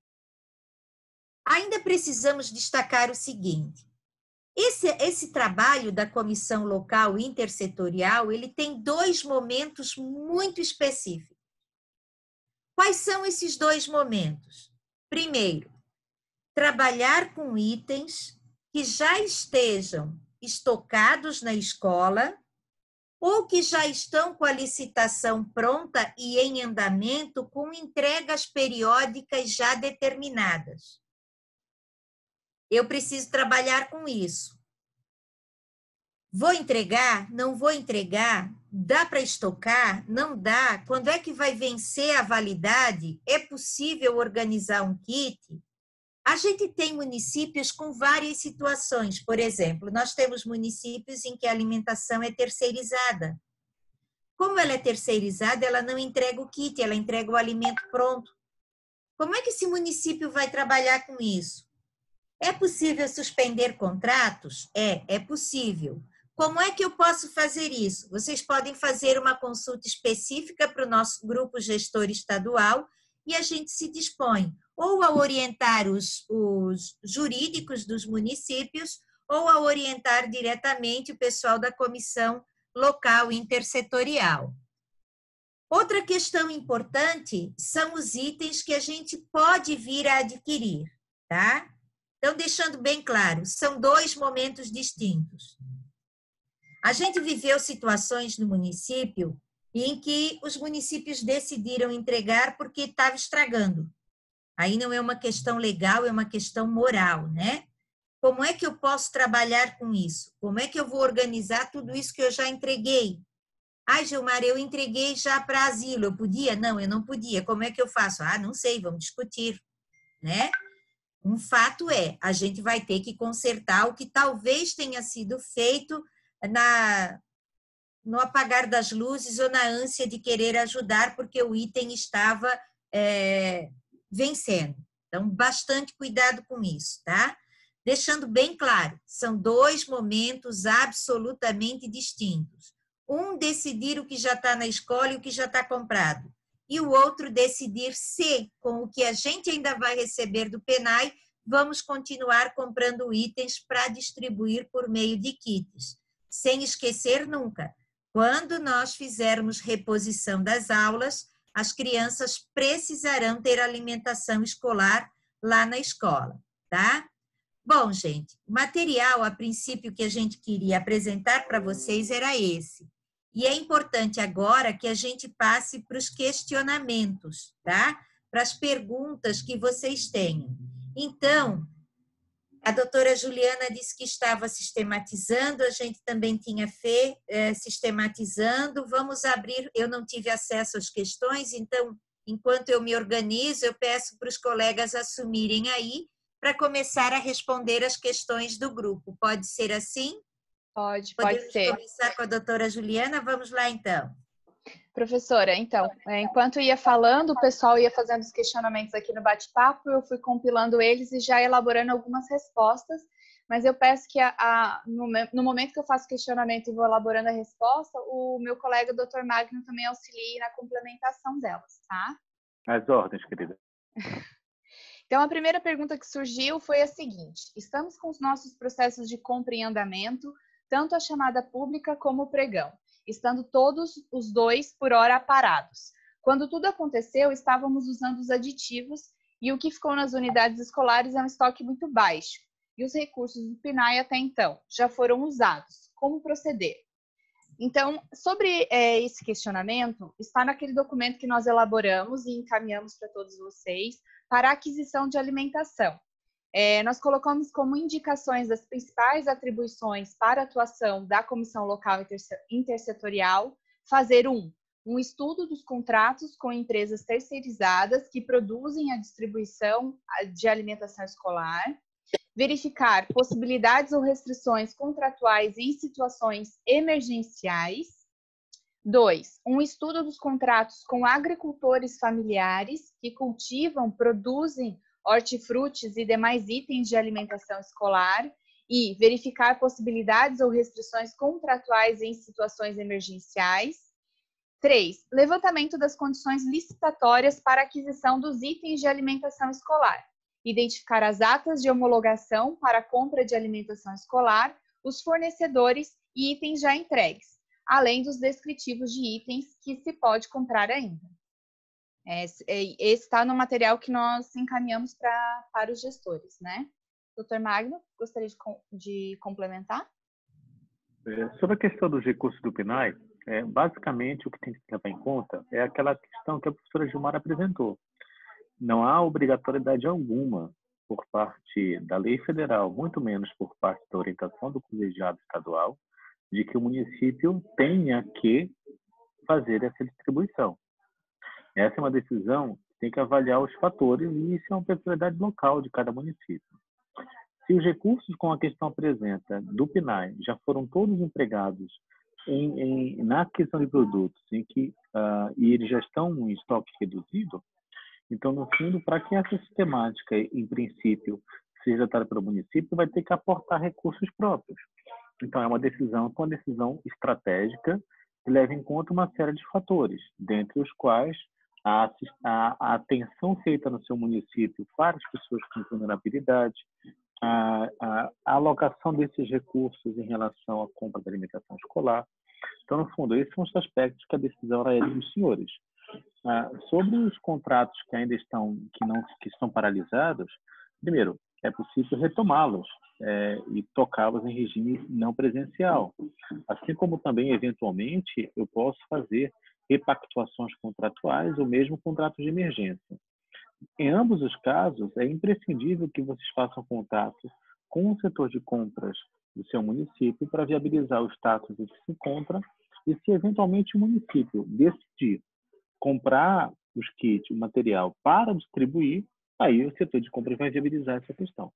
S1: Ainda precisamos destacar o seguinte: esse, esse trabalho da Comissão Local Intersetorial, ele tem dois momentos muito específicos. Quais são esses dois momentos? Primeiro, trabalhar com itens que já estejam estocados na escola ou que já estão com a licitação pronta e em andamento com entregas periódicas já determinadas. Eu preciso trabalhar com isso. Vou entregar? Não vou entregar? Dá para estocar? Não dá? Quando é que vai vencer a validade? É possível organizar um kit? A gente tem municípios com várias situações. Por exemplo, nós temos municípios em que a alimentação é terceirizada. Como ela é terceirizada, ela não entrega o kit, ela entrega o alimento pronto. Como é que esse município vai trabalhar com isso? É possível suspender contratos? É, é possível. Como é que eu posso fazer isso? Vocês podem fazer uma consulta específica para o nosso grupo gestor estadual e a gente se dispõe ou a orientar os, os jurídicos dos municípios ou a orientar diretamente o pessoal da Comissão Local Intersetorial. Outra questão importante são os itens que a gente pode vir a adquirir, tá? Então, deixando bem claro, são dois momentos distintos. A gente viveu situações no município em que os municípios decidiram entregar porque estava estragando. Aí não é uma questão legal, é uma questão moral, né? Como é que eu posso trabalhar com isso? Como é que eu vou organizar tudo isso que eu já entreguei? Ai, Gilmar, eu entreguei já para asilo, eu podia? Não, eu não podia. Como é que eu faço? Ah, não sei, vamos discutir, né? Um fato é, a gente vai ter que consertar o que talvez tenha sido feito na, no apagar das luzes ou na ânsia de querer ajudar, porque o item estava é, vencendo. Então, bastante cuidado com isso, tá? Deixando bem claro, são dois momentos absolutamente distintos. Um, decidir o que já está na escola e o que já está comprado. E o outro, decidir se, com o que a gente ainda vai receber do PENAI, vamos continuar comprando itens para distribuir por meio de kits. Sem esquecer nunca, quando nós fizermos reposição das aulas, as crianças precisarão ter alimentação escolar lá na escola, tá? Bom, gente, o material, a princípio, que a gente queria apresentar para vocês era esse. E é importante agora que a gente passe para os questionamentos, tá? Para as perguntas que vocês tenham. Então, a doutora Juliana disse que estava sistematizando, a gente também tinha Fê é, sistematizando. Vamos abrir, eu não tive acesso às questões, então, enquanto eu me organizo, eu peço para os colegas assumirem aí para começar a responder as questões do grupo. Pode ser assim?
S2: Pode, pode
S1: Podemos
S2: ser.
S1: começar com a doutora Juliana? Vamos lá, então.
S2: Professora, então, enquanto ia falando, o pessoal ia fazendo os questionamentos aqui no bate-papo, eu fui compilando eles e já elaborando algumas respostas, mas eu peço que a, a, no, no momento que eu faço questionamento e vou elaborando a resposta, o meu colega, doutor Magno, também auxilie na complementação delas, tá?
S5: As ordens, querida.
S2: Então, a primeira pergunta que surgiu foi a seguinte: estamos com os nossos processos de compra em andamento, tanto a chamada pública como o pregão, estando todos os dois por hora parados. Quando tudo aconteceu, estávamos usando os aditivos e o que ficou nas unidades escolares é um estoque muito baixo. E os recursos do P N A E até então já foram usados. Como proceder? Então, sobre é, esse questionamento, está naquele documento que nós elaboramos e encaminhamos para todos vocês para a aquisição de alimentação. É, nós colocamos como indicações das principais atribuições para a atuação da Comissão Local Intersetorial fazer um, um estudo dos contratos com empresas terceirizadas que produzem a distribuição de alimentação escolar, verificar possibilidades ou restrições contratuais em situações emergenciais. Dois, um estudo dos contratos com agricultores familiares que cultivam, produzem hortifrutis e demais itens de alimentação escolar e verificar possibilidades ou restrições contratuais em situações emergenciais. Três, levantamento das condições licitatórias para aquisição dos itens de alimentação escolar. Identificar as atas de homologação para a compra de alimentação escolar, os fornecedores e itens já entregues, além dos descritivos de itens que se pode comprar ainda. Esse está no material que nós encaminhamos pra, para os gestores, né? doutor Magno, gostaria de, de complementar?
S5: É, sobre a questão dos recursos do P N A E, é, basicamente o que tem que levar em conta é aquela questão que a professora Gilmar apresentou. Não há obrigatoriedade alguma por parte da lei federal, muito menos por parte da orientação do colegiado estadual, de que o município tenha que fazer essa distribuição. Essa é uma decisão que tem que avaliar os fatores e isso é uma peculiaridade local de cada município. Se os recursos com a questão apresenta do P N A E já foram todos empregados em, em, na aquisição de produtos em que, uh, e eles já estão em estoque reduzido, então, no fundo, para que essa sistemática, em princípio, seja tratada pelo município, vai ter que aportar recursos próprios. Então, é uma decisão, uma decisão estratégica que leva em conta uma série de fatores, dentre os quais a, a, a atenção feita no seu município para as pessoas com vulnerabilidade, a, a, a alocação desses recursos em relação à compra da alimentação escolar. Então, no fundo, esses são os aspectos que a decisão era dos senhores. Ah, sobre os contratos que ainda estão, que não, que estão paralisados, primeiro, é possível retomá-los é, e tocá-los em regime não presencial. Assim como também, eventualmente, eu posso fazer repactuações contratuais ou mesmo contratos de emergência. Em ambos os casos, é imprescindível que vocês façam contato com o setor de compras do seu município para viabilizar o status em que se encontra e se, eventualmente, o município decidir comprar os kits, o material para distribuir, aí o setor de compras vai viabilizar essa questão.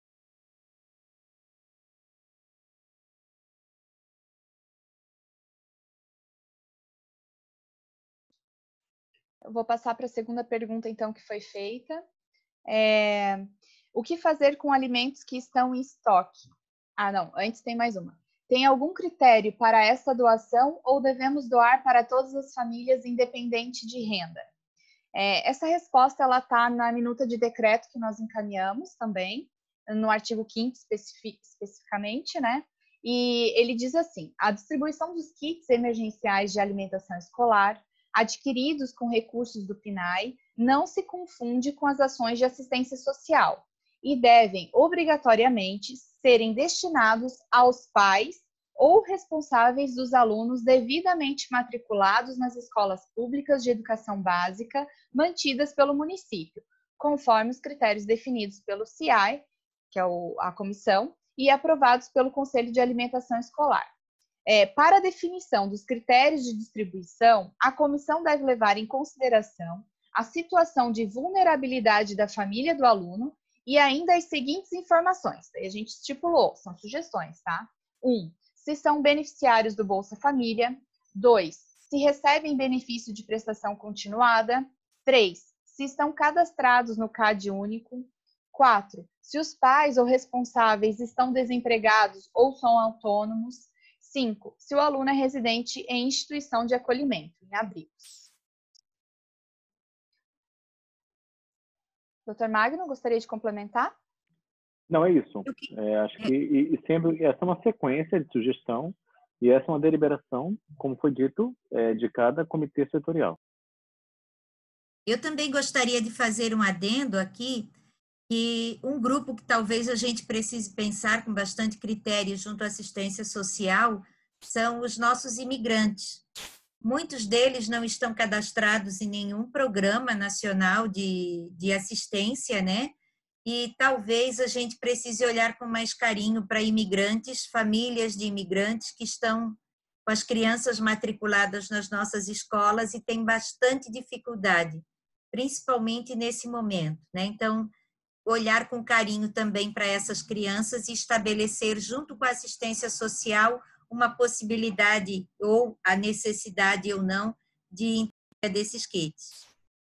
S2: Eu vou passar para a segunda pergunta, então, que foi feita. É, o que fazer com alimentos que estão em estoque? Ah, não, antes tem mais uma. Tem algum critério para essa doação ou devemos doar para todas as famílias, independente de renda? É, essa resposta ela está na minuta de decreto que nós encaminhamos também, no artigo quinto especific, especificamente, né? E ele diz assim: a distribuição dos kits emergenciais de alimentação escolar adquiridos com recursos do P N A E não se confunde com as ações de assistência social e devem obrigatoriamente serem destinados aos pais ou responsáveis dos alunos devidamente matriculados nas escolas públicas de educação básica mantidas pelo município, conforme os critérios definidos pelo C I A, que é a comissão, e aprovados pelo Conselho de Alimentação Escolar. É, para a definição dos critérios de distribuição, a comissão deve levar em consideração a situação de vulnerabilidade da família do aluno e ainda as seguintes informações. A gente estipulou, são sugestões, tá? Um, se são beneficiários do Bolsa Família. dois. Se recebem benefício de prestação continuada. três. Se estão cadastrados no CAD único. quatro. Se os pais ou responsáveis estão desempregados ou são autônomos. cinco. Se o aluno é residente em instituição de acolhimento, em abrigos. doutor Magno, gostaria de complementar?
S5: Não, é isso. É, acho que e, e sempre essa é uma sequência de sugestão e essa é uma deliberação, como foi dito, é, de cada comitê setorial.
S1: Eu também gostaria de fazer um adendo aqui, que um grupo que talvez a gente precise pensar com bastante critério junto à assistência social são os nossos imigrantes. Muitos deles não estão cadastrados em nenhum programa nacional de, de assistência, né? E talvez a gente precise olhar com mais carinho para imigrantes, famílias de imigrantes que estão com as crianças matriculadas nas nossas escolas e têm bastante dificuldade, principalmente nesse momento, né? Então, olhar com carinho também para essas crianças e estabelecer, junto com a assistência social, uma possibilidade ou a necessidade ou não de entrega desses kits.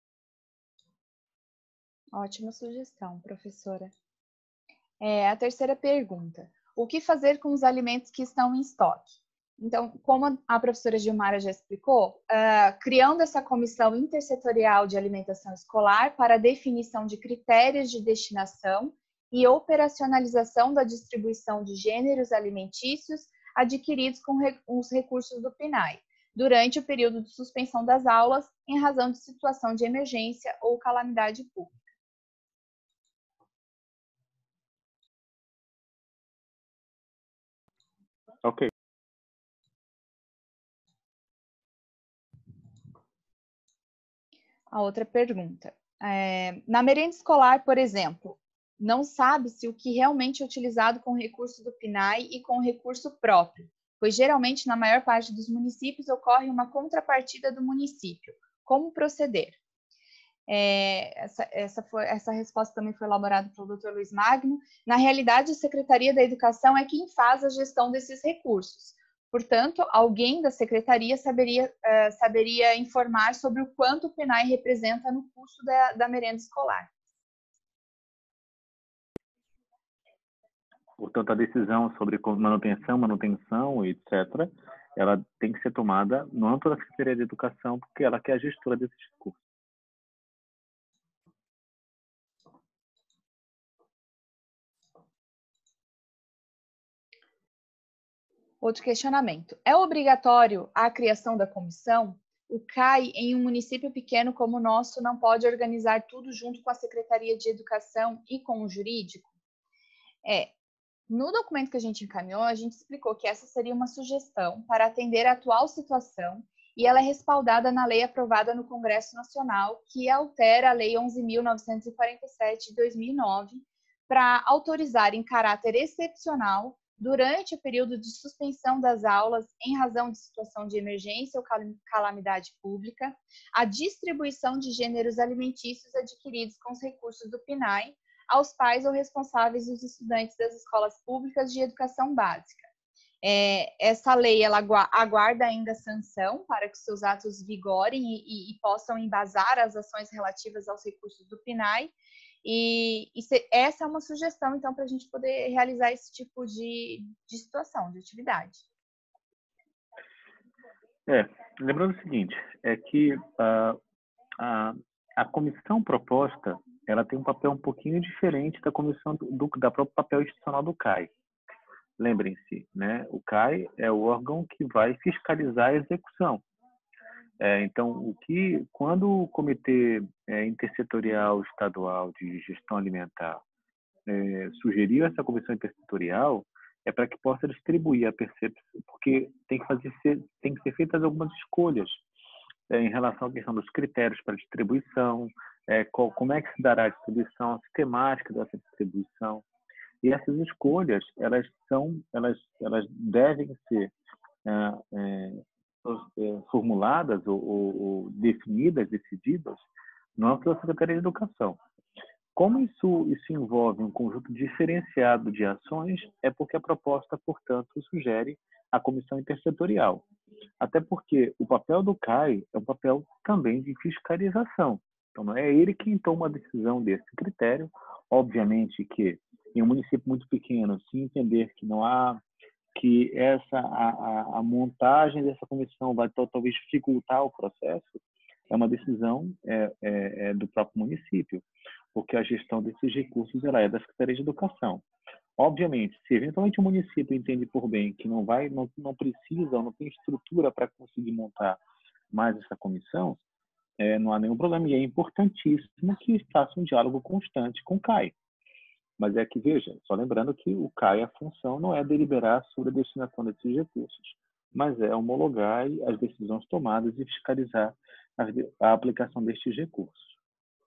S2: Ótima sugestão, professora. É, a terceira pergunta. O que fazer com os alimentos que estão em estoque? Então, como a professora Gilmara já explicou, uh, criando essa comissão intersetorial de alimentação escolar para a definição de critérios de destinação e operacionalização da distribuição de gêneros alimentícios adquiridos com re- os recursos do P N A E, durante o período de suspensão das aulas em razão de situação de emergência ou calamidade pública.
S5: Ok.
S2: A outra pergunta. É, na merenda escolar, por exemplo, não sabe-se o que realmente é utilizado com recurso do P N A E e com recurso próprio, pois geralmente na maior parte dos municípios ocorre uma contrapartida do município. Como proceder? É, essa, essa, foi, essa resposta também foi elaborada pelo doutor Luiz Magno. Na realidade, a Secretaria da Educação é quem faz a gestão desses recursos. Portanto, alguém da Secretaria saberia, uh, saberia informar sobre o quanto o P N A E representa no custo da, da merenda escolar.
S5: Portanto, a decisão sobre manutenção, manutenção, etcétera, ela tem que ser tomada no âmbito da Secretaria de Educação, porque ela que é a gestora desses recursos.
S2: Outro questionamento. É obrigatório a criação da comissão? O C A I, em um município pequeno como o nosso, não pode organizar tudo junto com a Secretaria de Educação e com o jurídico? É, no documento que a gente encaminhou, a gente explicou que essa seria uma sugestão para atender a atual situação e ela é respaldada na lei aprovada no Congresso Nacional, que altera a Lei onze mil novecentos e quarenta e sete de dois mil e nove para autorizar em caráter excepcional, durante o período de suspensão das aulas em razão de situação de emergência ou calamidade pública, a distribuição de gêneros alimentícios adquiridos com os recursos do P N A E aos pais ou responsáveis dos estudantes das escolas públicas de educação básica. É, essa lei ela aguarda ainda sanção para que seus atos vigorem e, e, e possam embasar as ações relativas aos recursos do P N A E. E, e se, essa é uma sugestão, então, para a gente poder realizar esse tipo de, de situação, de atividade.
S5: É, lembrando o seguinte, é que uh, a, a comissão proposta, ela tem um papel um pouquinho diferente da comissão do, do da próprio papel institucional do C A I. Lembrem-se, né? O C A I é o órgão que vai fiscalizar a execução. É, então, o que, quando o Comitê é, Intersetorial Estadual de Gestão Alimentar é, sugeriu essa comissão intersetorial, é para que possa distribuir a percepção, porque tem que, fazer, tem que ser feitas algumas escolhas é, em relação à questão dos critérios para distribuição, é, qual, como é que se dará a distribuição, a sistemática dessa distribuição. E essas escolhas, elas, são, elas, elas devem ser é, é, formuladas ou, ou, ou definidas, decididas no âmbito da Secretaria de Educação. Como isso, isso envolve um conjunto diferenciado de ações, é porque a proposta, portanto, sugere a comissão intersetorial. Até porque o papel do C A I é um papel também de fiscalização. Então, não é ele quem toma a decisão desse critério. Obviamente que em um município muito pequeno, se entender que não há, que essa a, a, a montagem dessa comissão vai talvez dificultar o processo, é uma decisão é, é, é do próprio município, porque a gestão desses recursos ela é das secretarias de educação. Obviamente, se eventualmente o município entende por bem que não vai, não, não precisa, ou não tem estrutura para conseguir montar mais essa comissão, é, não há nenhum problema. E é importantíssimo que faça um diálogo constante com o C A I. Mas é que, veja, só lembrando que o C A I, a função não é deliberar sobre a destinação desses recursos, mas é homologar as decisões tomadas e fiscalizar a, a aplicação destes recursos.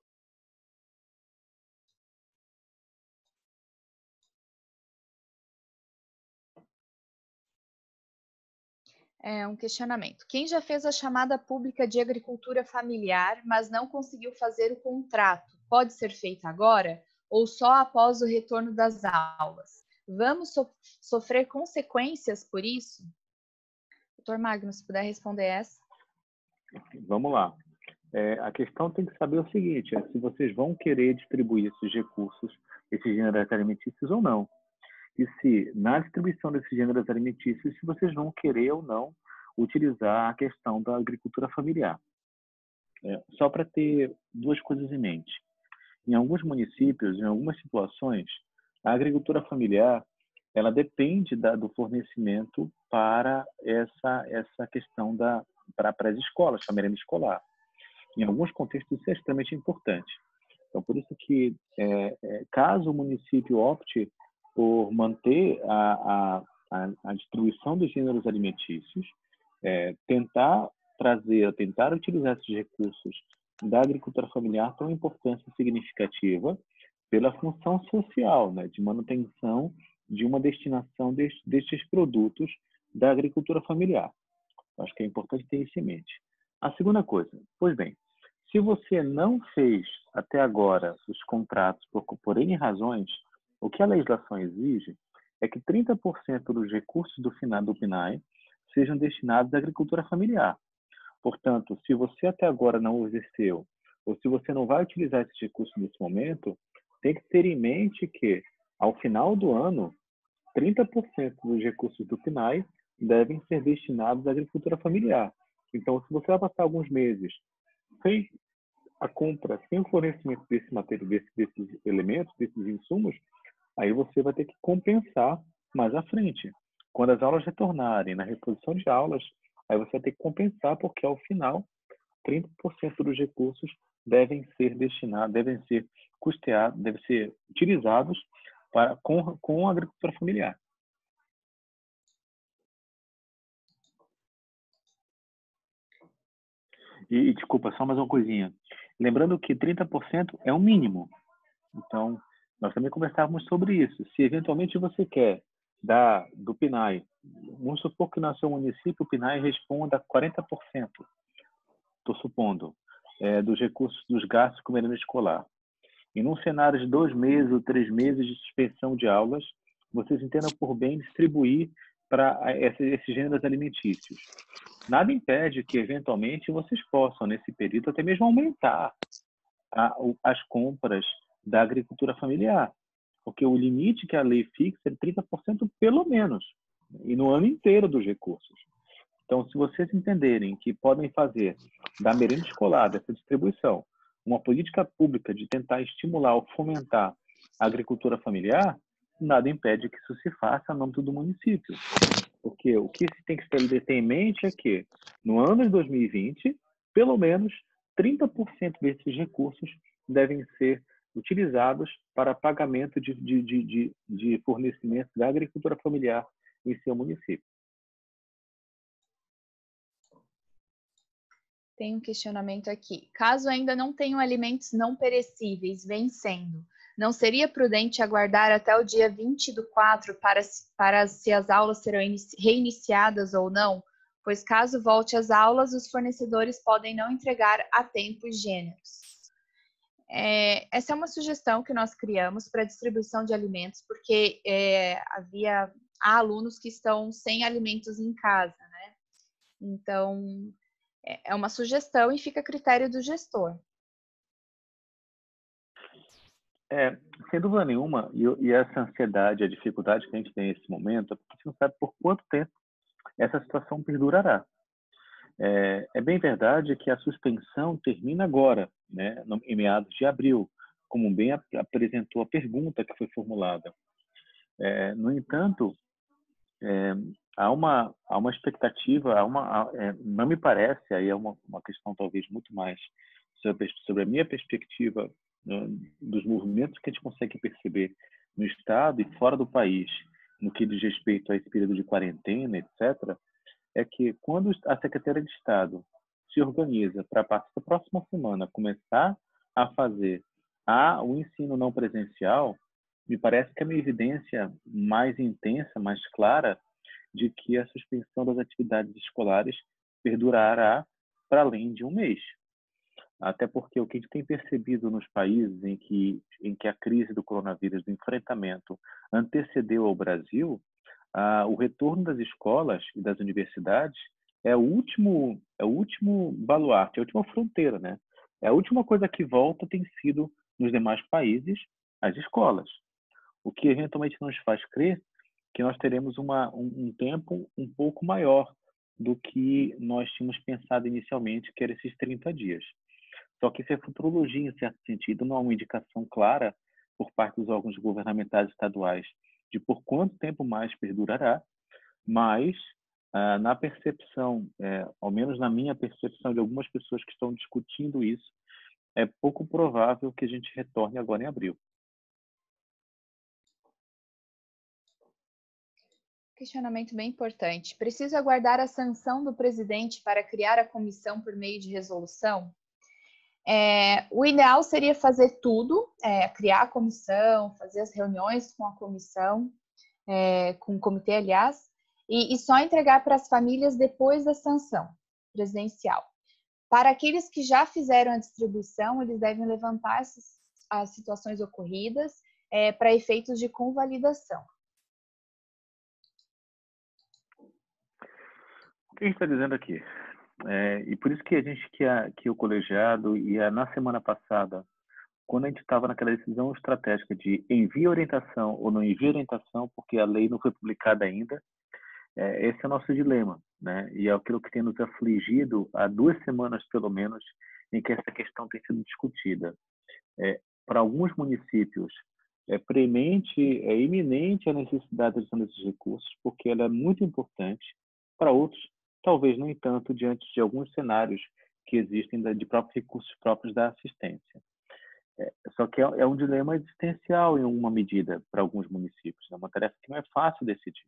S2: É um questionamento. Quem já fez a chamada pública de agricultura familiar, mas não conseguiu fazer o contrato, pode ser feito agora ou só após o retorno das aulas? Vamos so- sofrer consequências por isso? doutor Magno, se puder responder essa.
S5: Vamos lá. É, a questão tem que saber o seguinte, é se vocês vão querer distribuir esses recursos, esses gêneros alimentícios ou não. E se, na distribuição desses gêneros alimentícios, se vocês vão querer ou não utilizar a questão da agricultura familiar. É, só para ter duas coisas em mente. Em alguns municípios, em algumas situações, a agricultura familiar ela depende da, do fornecimento para essa, essa questão da, para, para as escolas, para a merenda escolar. Em alguns contextos, isso é extremamente importante. Então, por isso que, é, é, caso o município opte por manter a, a, a distribuição dos gêneros alimentícios, é, tentar trazer, tentar utilizar esses recursos da agricultura familiar tem uma importância significativa pela função social, né, de manutenção de uma destinação deste, destes produtos da agricultura familiar. Acho que é importante ter isso em mente. A segunda coisa, pois bem, se você não fez até agora os contratos por, por N razões, o que a legislação exige é que trinta por cento dos recursos do final do P N A E sejam destinados à agricultura familiar. Portanto, se você até agora não o exerceu, ou se você não vai utilizar esses recursos nesse momento, tem que ter em mente que, ao final do ano, trinta por cento dos recursos do P N A E devem ser destinados à agricultura familiar. Então, se você vai passar alguns meses sem a compra, sem o fornecimento desse material, desse, desses elementos, desses insumos, aí você vai ter que compensar mais à frente. Quando as aulas retornarem na reposição de aulas, aí você vai ter que compensar, porque ao final, trinta por cento dos recursos devem ser destinados, devem ser custeados, devem ser utilizados para, com, com a agricultura familiar. E, e, desculpa, só mais uma coisinha. Lembrando que trinta por cento é o mínimo. Então, nós também conversávamos sobre isso. Se eventualmente você quer dar do P N A E, vamos supor que no seu município o P N A E responda a quarenta por cento, estou supondo, é, dos recursos dos gastos com merenda escolar. E num cenário de dois meses ou três meses de suspensão de aulas, vocês entendam por bem distribuir para esses gêneros alimentícios. Nada impede que, eventualmente, vocês possam, nesse período, até mesmo aumentar a, as compras da agricultura familiar, porque o limite que a lei fixa é de trinta por cento pelo menos, e no ano inteiro dos recursos. Então, se vocês entenderem que podem fazer da merenda escolar, dessa distribuição, uma política pública de tentar estimular ou fomentar a agricultura familiar, nada impede que isso se faça no âmbito do município. Porque o que se tem que ter em mente é que, no ano de dois mil e vinte, pelo menos trinta por cento desses recursos devem ser utilizados para pagamento de, de, de, de fornecimento da agricultura familiar em seu município.
S2: Tem um questionamento aqui. Caso ainda não tenham alimentos não perecíveis vencendo, não seria prudente aguardar até o dia vinte do quatro para, para se as aulas serão reiniciadas ou não? Pois caso volte às aulas, os fornecedores podem não entregar a tempo os gêneros. É, essa é uma sugestão que nós criamos para distribuição de alimentos, porque é, havia há alunos que estão sem alimentos em casa, né? Então, é, é uma sugestão e fica a critério do gestor.
S5: É, sem dúvida nenhuma, e, e essa ansiedade, a dificuldade que a gente tem nesse momento, é porque a gente não sabe por quanto tempo essa situação perdurará. É, é bem verdade que a suspensão termina agora, né, no, em meados de abril, como bem ap apresentou a pergunta que foi formulada. É, no entanto, é, há, uma, há uma expectativa, há uma, há, é, não me parece, aí é uma, uma questão talvez muito mais sobre, sobre a minha perspectiva, né, dos movimentos que a gente consegue perceber no Estado e fora do país, no que diz respeito a esse período de quarentena, etcétera, é que quando a Secretaria de Estado se organiza para, a partir da próxima semana, começar a fazer a, o ensino não presencial, me parece que é uma evidência mais intensa, mais clara, de que a suspensão das atividades escolares perdurará para além de um mês. Até porque o que a gente tem percebido nos países em que, em que a crise do coronavírus, do enfrentamento, antecedeu ao Brasil, ah, o retorno das escolas e das universidades é o último, é o último baluarte, é a última fronteira, né? É a última coisa que volta tem sido, nos demais países, as escolas. O que eventualmente nos faz crer que nós teremos uma, um, um tempo um pouco maior do que nós tínhamos pensado inicialmente, que era esses trinta dias. Só que isso é futurologia, em certo sentido, não há uma indicação clara por parte dos órgãos governamentais estaduais de por quanto tempo mais perdurará, mas ah, na percepção, é, ao menos na minha percepção de algumas pessoas que estão discutindo isso, é pouco provável que a gente retorne agora em abril.
S2: Questionamento bem importante. Preciso aguardar a sanção do presidente para criar a comissão por meio de resolução? É, o ideal seria fazer tudo, é, criar a comissão, fazer as reuniões com a comissão, é, com o comitê, aliás, e, e só entregar para as famílias depois da sanção presidencial. Para aqueles que já fizeram a distribuição, eles devem levantar essas, as situações ocorridas é, para efeitos de convalidação.
S5: O que a gente está dizendo aqui? É, e por isso que a gente, que, a, que o colegiado, e a, na semana passada, quando a gente estava naquela decisão estratégica de envia orientação ou não envia orientação, porque a lei não foi publicada ainda, é, esse é o nosso dilema, né? E é aquilo que tem nos afligido há duas semanas, pelo menos, em que essa questão tem sido discutida. É, para alguns municípios, é premente, é iminente a necessidade de desses recursos, porque ela é muito importante. Para outros, talvez, no entanto, diante de alguns cenários que existem de próprios recursos próprios da assistência. É, só que é, é um dilema existencial, em alguma medida, para alguns municípios. É uma tarefa que não é fácil decidir.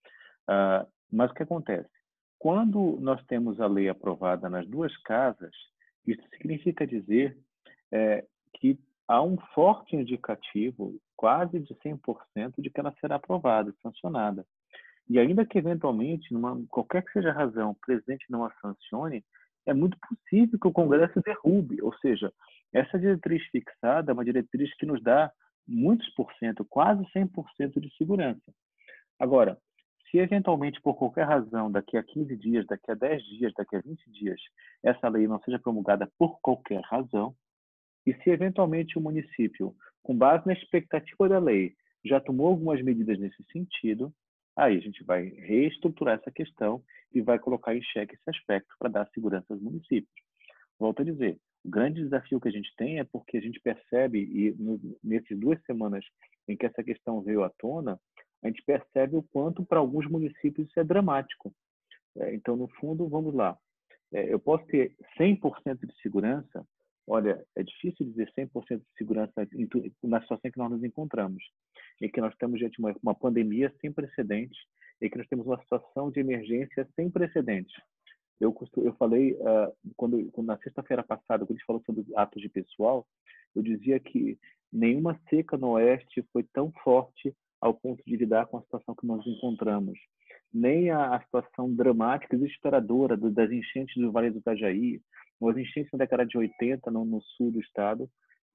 S5: Uh, mas o que acontece? Quando nós temos a lei aprovada nas duas casas, isso significa dizer é, que há um forte indicativo, quase de cem por cento, de que ela será aprovada, sancionada. E ainda que, eventualmente, numa, qualquer que seja a razão, o presidente não a sancione, é muito possível que o Congresso derrube. Ou seja, essa diretriz fixada é uma diretriz que nos dá muitos por cento, quase cem por cento de segurança. Agora, se eventualmente, por qualquer razão, daqui a quinze dias, daqui a dez dias, daqui a vinte dias, essa lei não seja promulgada por qualquer razão, e se eventualmente o município, com base na expectativa da lei, já tomou algumas medidas nesse sentido, aí a gente vai reestruturar essa questão e vai colocar em xeque esse aspecto para dar segurança aos municípios. Volto a dizer, o grande desafio que a gente tem é porque a gente percebe, e nessas duas semanas em que essa questão veio à tona, a gente percebe o quanto para alguns municípios isso é dramático. Então, no fundo, vamos lá. Eu posso ter cem por cento de segurança. Olha, é difícil dizer cem por cento de segurança na situação em que nós nos encontramos, em que nós estamos diante de uma, uma pandemia sem precedentes, em que nós temos uma situação de emergência sem precedentes. Eu, eu falei, uh, quando, quando na sexta-feira passada, quando a gente falou sobre atos de pessoal, eu dizia que nenhuma seca no Oeste foi tão forte ao ponto de lidar com a situação que nós encontramos. Nem a, a situação dramática e desesperadora do, das enchentes do Vale do Itajaí, ou as enchentes na década de oitenta no, no sul do estado,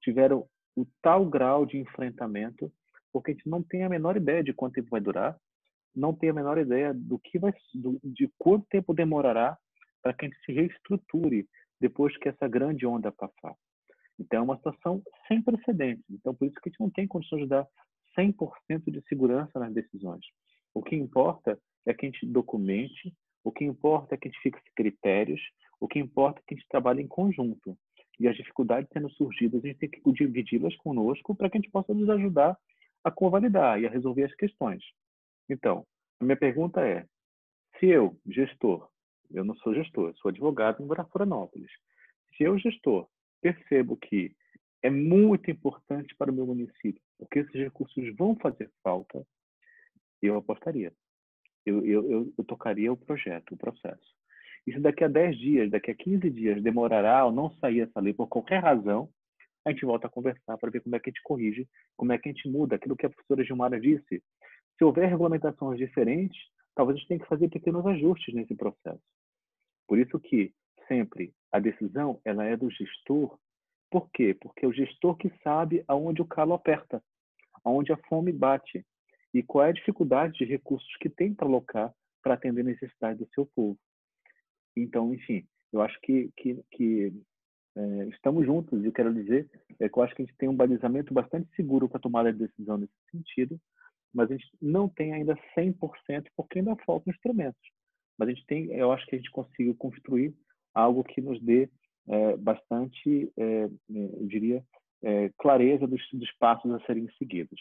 S5: tiveram o tal grau de enfrentamento, porque a gente não tem a menor ideia de quanto tempo vai durar, não tem a menor ideia do que vai, do, de quanto tempo demorará para que a gente se reestruture depois que essa grande onda passar. Então, é uma situação sem precedentes. Então, por isso que a gente não tem condições de dar cem por cento de segurança nas decisões. O que importa é que a gente documente, o que importa é que a gente fixe critérios, o que importa é que a gente trabalhe em conjunto. E as dificuldades sendo surgidas, a gente tem que dividi-las conosco para que a gente possa nos ajudar a convalidar e a resolver as questões. Então, a minha pergunta é, se eu, gestor, eu não sou gestor, eu sou advogado em Florianópolis, se eu, gestor, percebo que é muito importante para o meu município, porque esses recursos vão fazer falta, eu apostaria. Eu, eu, eu, eu tocaria o projeto, o processo. E se daqui a dez dias, daqui a quinze dias demorará ou não sair essa lei por qualquer razão, a gente volta a conversar para ver como é que a gente corrige, como é que a gente muda aquilo que a professora Gilmara disse. Se houver regulamentações diferentes, talvez a gente tenha que fazer pequenos ajustes nesse processo. Por isso que sempre a decisão ela é do gestor. Por quê? Porque é o gestor que sabe aonde o calo aperta, aonde a fome bate e qual é a dificuldade de recursos que tem para alocar para atender a necessidade do seu povo. Então, enfim, eu acho que, que, que é, estamos juntos e quero dizer é, que eu acho que a gente tem um balizamento bastante seguro para tomar a decisão nesse sentido, mas a gente não tem ainda cem por cento porque ainda faltam instrumentos. Mas a gente tem, eu acho que a gente conseguiu construir algo que nos dê é, bastante, é, eu diria, é, clareza dos, dos passos a serem seguidos.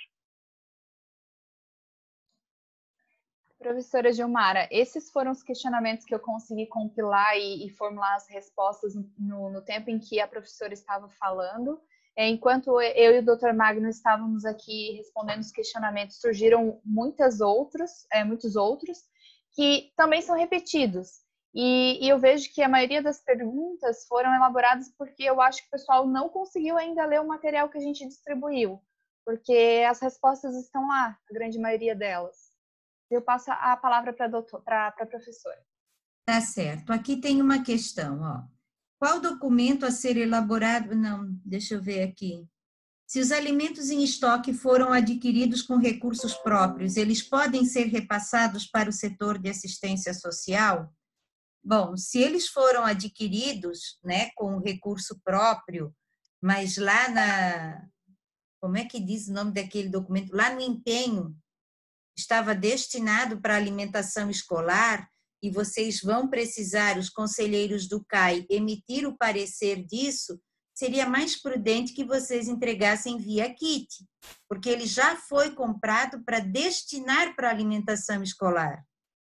S2: Professora Gilmara, esses foram os questionamentos que eu consegui compilar e, e formular as respostas no, no tempo em que a professora estava falando. É, enquanto eu e o doutor Magno estávamos aqui respondendo os questionamentos, surgiram muitas outros, é, muitos outros, que também são repetidos. E, e eu vejo que a maioria das perguntas foram elaboradas porque eu acho que o pessoal não conseguiu ainda ler o material que a gente distribuiu, porque as respostas estão lá, a grande maioria delas. Eu passo a palavra para a professora.
S1: Tá certo. Aqui tem uma questão, ó. Qual documento a ser elaborado? Não, deixa eu ver aqui. Se os alimentos em estoque foram adquiridos com recursos próprios, eles podem ser repassados para o setor de assistência social? Bom, se eles foram adquiridos, né, com recurso próprio, mas lá na... Como é que diz o nome daquele documento? Lá no empenho, estava destinado para alimentação escolar e vocês vão precisar, os conselheiros do C A I, emitir o parecer disso, seria mais prudente que vocês entregassem via kit, porque ele já foi comprado para destinar para alimentação escolar,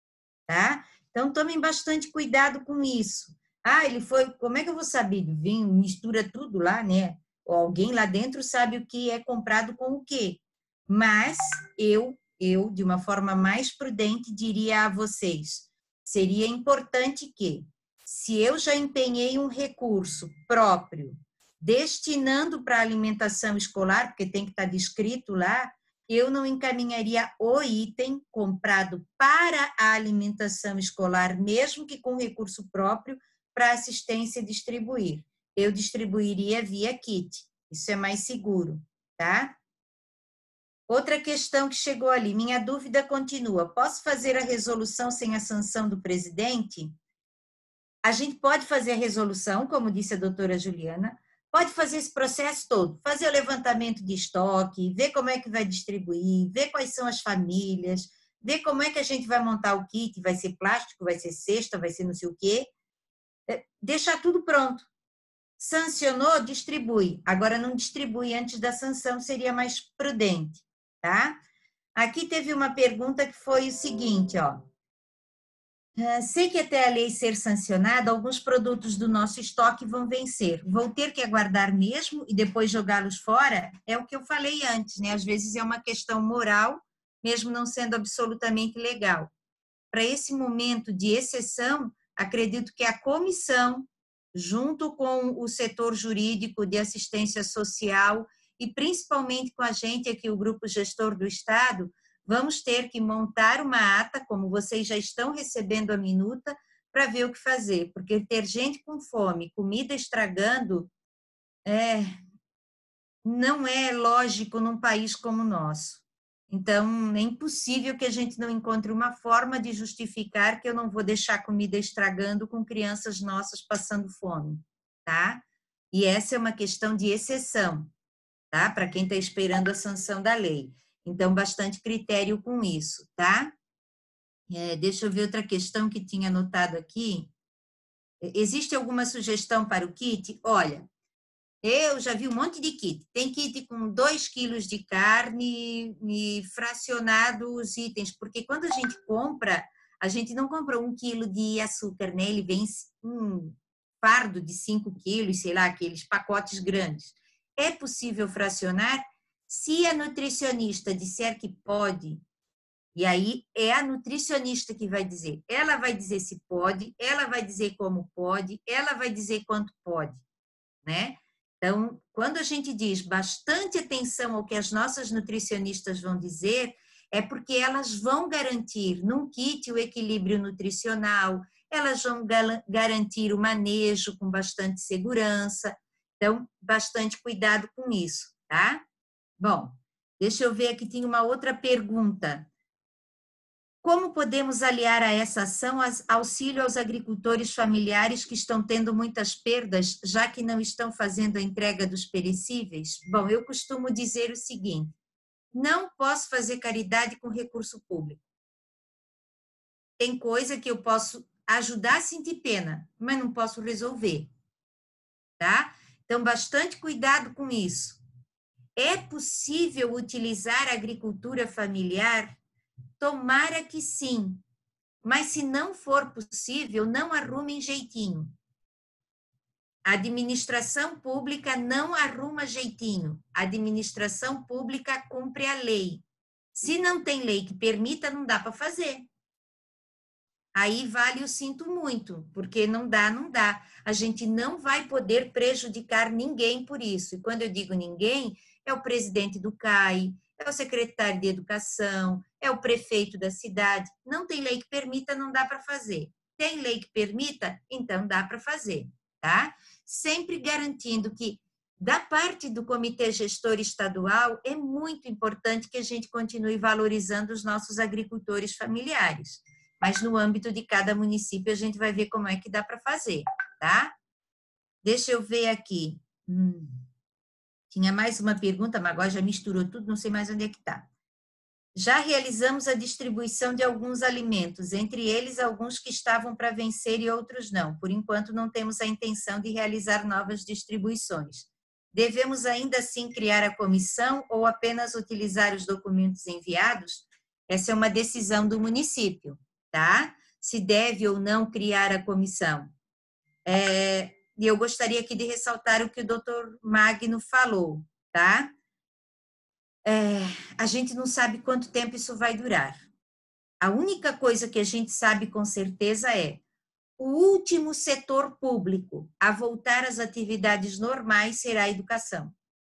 S1: tá? Então, tomem bastante cuidado com isso. Ah, ele foi, como é que eu vou saber? Vem, mistura tudo lá, né? Ou alguém lá dentro sabe o que é comprado com o quê. Mas eu, eu, de uma forma mais prudente, diria a vocês, seria importante que, se eu já empenhei um recurso próprio, destinando para a alimentação escolar, porque tem que estar descrito lá, eu não encaminharia o item comprado para a alimentação escolar, mesmo que com recurso próprio, para assistência distribuir. Eu distribuiria via kit. Isso é mais seguro, tá? Outra questão que chegou ali, minha dúvida continua. Posso fazer a resolução sem a sanção do presidente? A gente pode fazer a resolução, como disse a doutora Juliana, pode fazer esse processo todo, fazer o levantamento de estoque, ver como é que vai distribuir, ver quais são as famílias, ver como é que a gente vai montar o kit, vai ser plástico, vai ser cesta, vai ser não sei o quê, deixar tudo pronto. Sancionou, distribui. Agora, não distribui antes da sanção, seria mais prudente, tá? Aqui teve uma pergunta que foi o seguinte, ó. Sei que até a lei ser sancionada, alguns produtos do nosso estoque vão vencer. Vou ter que aguardar mesmo e depois jogá-los fora? É o que eu falei antes, né? Às vezes é uma questão moral, mesmo não sendo absolutamente legal. Para esse momento de exceção, acredito que a comissão, junto com o setor jurídico de assistência social e principalmente com a gente aqui, o Grupo Gestor do Estado, vamos ter que montar uma ata, como vocês já estão recebendo a minuta, para ver o que fazer, porque ter gente com fome, comida estragando, é, não é lógico num país como o nosso. Então, é impossível que a gente não encontre uma forma de justificar que eu não vou deixar comida estragando com crianças nossas passando fome, tá? E essa é uma questão de exceção, tá? Para quem está esperando a sanção da lei. Então, bastante critério com isso, tá? É, deixa eu ver outra questão que tinha anotado aqui. Existe alguma sugestão para o kit? Olha, eu já vi um monte de kit. Tem kit com dois quilos de carne e fracionado os itens, porque quando a gente compra, a gente não compra um quilo de açúcar, né? Ele vem um fardo de cinco quilos, sei lá, aqueles pacotes grandes. É possível fracionar? Se a nutricionista disser que pode, e aí é a nutricionista que vai dizer. Ela vai dizer se pode, ela vai dizer como pode, ela vai dizer quanto pode, né? Então, quando a gente diz bastante atenção ao que as nossas nutricionistas vão dizer, é porque elas vão garantir num kit o equilíbrio nutricional, elas vão garantir o manejo com bastante segurança. Então, bastante cuidado com isso, tá? Bom, deixa eu ver aqui, tem uma outra pergunta. Como podemos aliar a essa ação auxílio aos agricultores familiares que estão tendo muitas perdas, já que não estão fazendo a entrega dos perecíveis? Bom, eu costumo dizer o seguinte, não posso fazer caridade com recurso público. Tem coisa que eu posso ajudar a sentir pena, mas não posso resolver, tá? Então, bastante cuidado com isso. É possível utilizar a agricultura familiar? Tomara que sim, mas se não for possível, não arrumem jeitinho. A administração pública não arruma jeitinho. A administração pública cumpre a lei. Se não tem lei que permita, não dá para fazer. Aí vale o sinto muito, porque não dá, não dá. A gente não vai poder prejudicar ninguém por isso. E quando eu digo ninguém, é o presidente do C A I, é o secretário de Educação, é o prefeito da cidade. Não tem lei que permita, não dá para fazer. Tem lei que permita, então dá para fazer, tá? Sempre garantindo que, da parte do Comitê Gestor Estadual, é muito importante que a gente continue valorizando os nossos agricultores familiares. Mas no âmbito de cada município, a gente vai ver como é que dá para fazer, tá? Deixa eu ver aqui. Hum. Tinha mais uma pergunta, mas agora já misturou tudo, não sei mais onde é que está. Já realizamos a distribuição de alguns alimentos, entre eles alguns que estavam para vencer e outros não. Por enquanto, não temos a intenção de realizar novas distribuições. Devemos ainda assim criar a comissão ou apenas utilizar os documentos enviados? Essa é uma decisão do município, tá? Se deve ou não criar a comissão. É... E eu gostaria aqui de ressaltar o que o doutor Magno falou, tá? É, a gente não sabe quanto tempo isso vai durar. A única coisa que a gente sabe com certeza é o último setor público a voltar às atividades normais será a educação.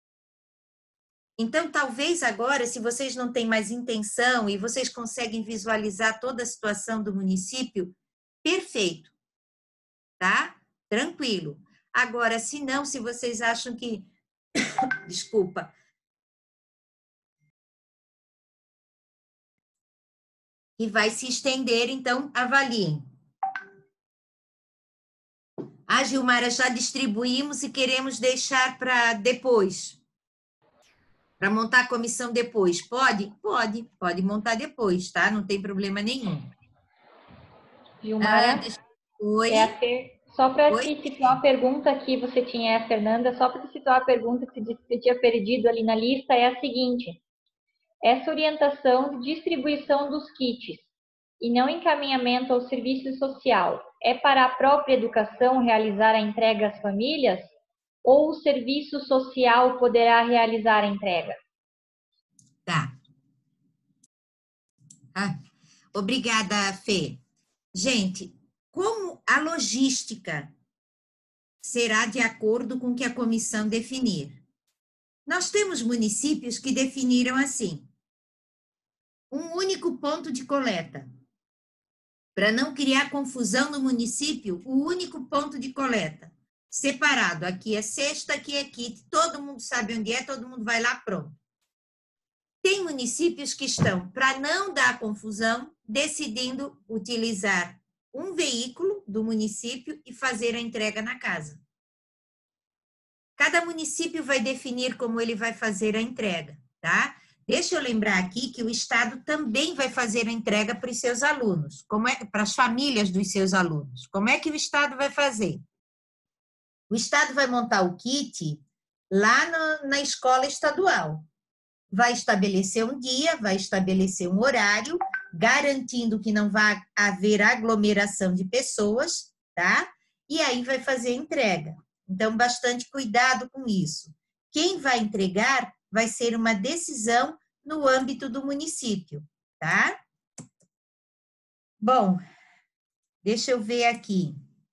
S1: Então, talvez agora, se vocês não têm mais intenção e vocês conseguem visualizar toda a situação do município, perfeito, tá? Tranquilo. Agora, se não, se vocês acham que... Desculpa. E vai se estender, então, avaliem. Ah, Gilmara, já distribuímos e queremos deixar para depois. Para montar a comissão depois. Pode? Pode. Pode montar depois, tá? Não tem problema nenhum.
S3: Gilmara?
S1: Ah, deixa... Oi?
S3: É a ter... Só para te situar a pergunta que você tinha, Fernanda, só para te situar a pergunta que você tinha perdido ali na lista, é a seguinte. Essa orientação de distribuição dos kits e não encaminhamento ao serviço social é para a própria educação realizar a entrega às famílias ou o serviço social poderá realizar a entrega?
S1: Tá. Ah, obrigada, Fê. Gente, como a logística será de acordo com o que a comissão definir? Nós temos municípios que definiram assim, um único ponto de coleta. Para não criar confusão no município, o único ponto de coleta. separado. Aqui é cesta, aqui é kit, todo mundo sabe onde é, todo mundo vai lá, pronto. Tem municípios que estão, para não dar confusão, decidindo utilizar um veículo do município e fazer a entrega na casa. Cada município vai definir como ele vai fazer a entrega, tá? Deixa eu lembrar aqui que o Estado também vai fazer a entrega para os seus alunos, como é, para as famílias dos seus alunos. Como é que o Estado vai fazer? O Estado vai montar o kit lá no, na escola estadual. Vai estabelecer um dia, vai estabelecer um horário, garantindo que não vai haver aglomeração de pessoas, tá? E aí vai fazer a entrega. Então, bastante cuidado com isso. Quem vai entregar vai ser uma decisão no âmbito do município, tá? Bom, deixa eu ver aqui.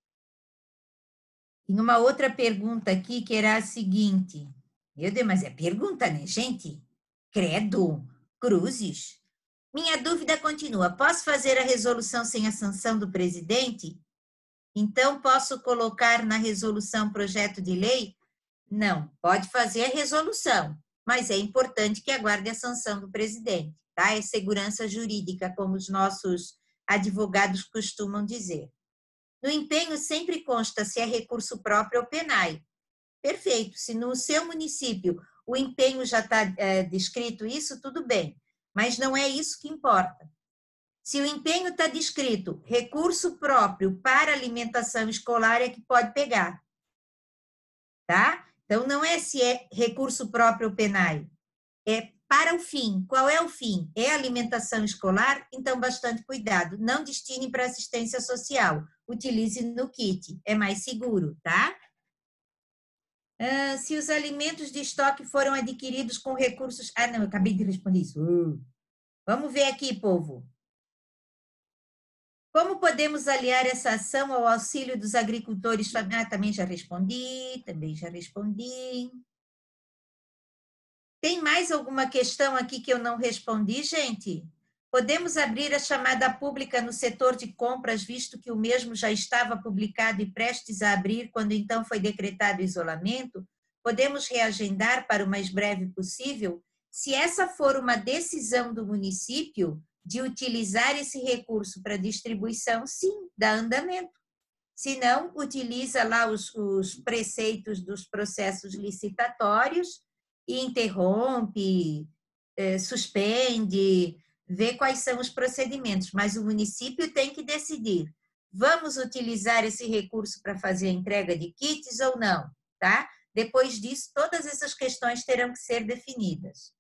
S1: Tem uma outra pergunta aqui que era a seguinte. Meu Deus, mas é pergunta, né, gente? Credo, cruzes. Minha dúvida continua. Posso fazer a resolução sem a sanção do presidente? Então, posso colocar na resolução projeto de lei? Não, pode fazer a resolução, mas é importante que aguarde a sanção do presidente, tá? É segurança jurídica, como os nossos advogados costumam dizer. No empenho sempre consta se é recurso próprio ou penal. Perfeito, se no seu município o empenho já está é, descrito isso, tudo bem, mas não é isso que importa. Se o empenho está descrito recurso próprio para alimentação escolar, é que pode pegar, tá? Então, não é se é recurso próprio ou penal, é para o fim. Qual é o fim? É alimentação escolar? Então, bastante cuidado. Não destine para assistência social. Utilize no kit, é mais seguro, tá? Ah, se os alimentos de estoque foram adquiridos com recursos... Ah, não, eu acabei de responder isso. Uh. Vamos ver aqui, povo. Como podemos aliar essa ação ao auxílio dos agricultores? Ah, também já respondi, também já respondi. Tem mais alguma questão aqui que eu não respondi, gente? Podemos abrir a chamada pública no setor de compras, visto que o mesmo já estava publicado e prestes a abrir quando então foi decretado o isolamento? Podemos reagendar para o mais breve possível? Se essa for uma decisão do município de utilizar esse recurso para distribuição, sim, dá andamento. Se não, utiliza lá os, os preceitos dos processos licitatórios e interrompe, eh, suspende, vê quais são os procedimentos, mas o município tem que decidir, vamos utilizar esse recurso para fazer a entrega de kits ou não, tá? Depois disso, todas essas questões terão que ser definidas.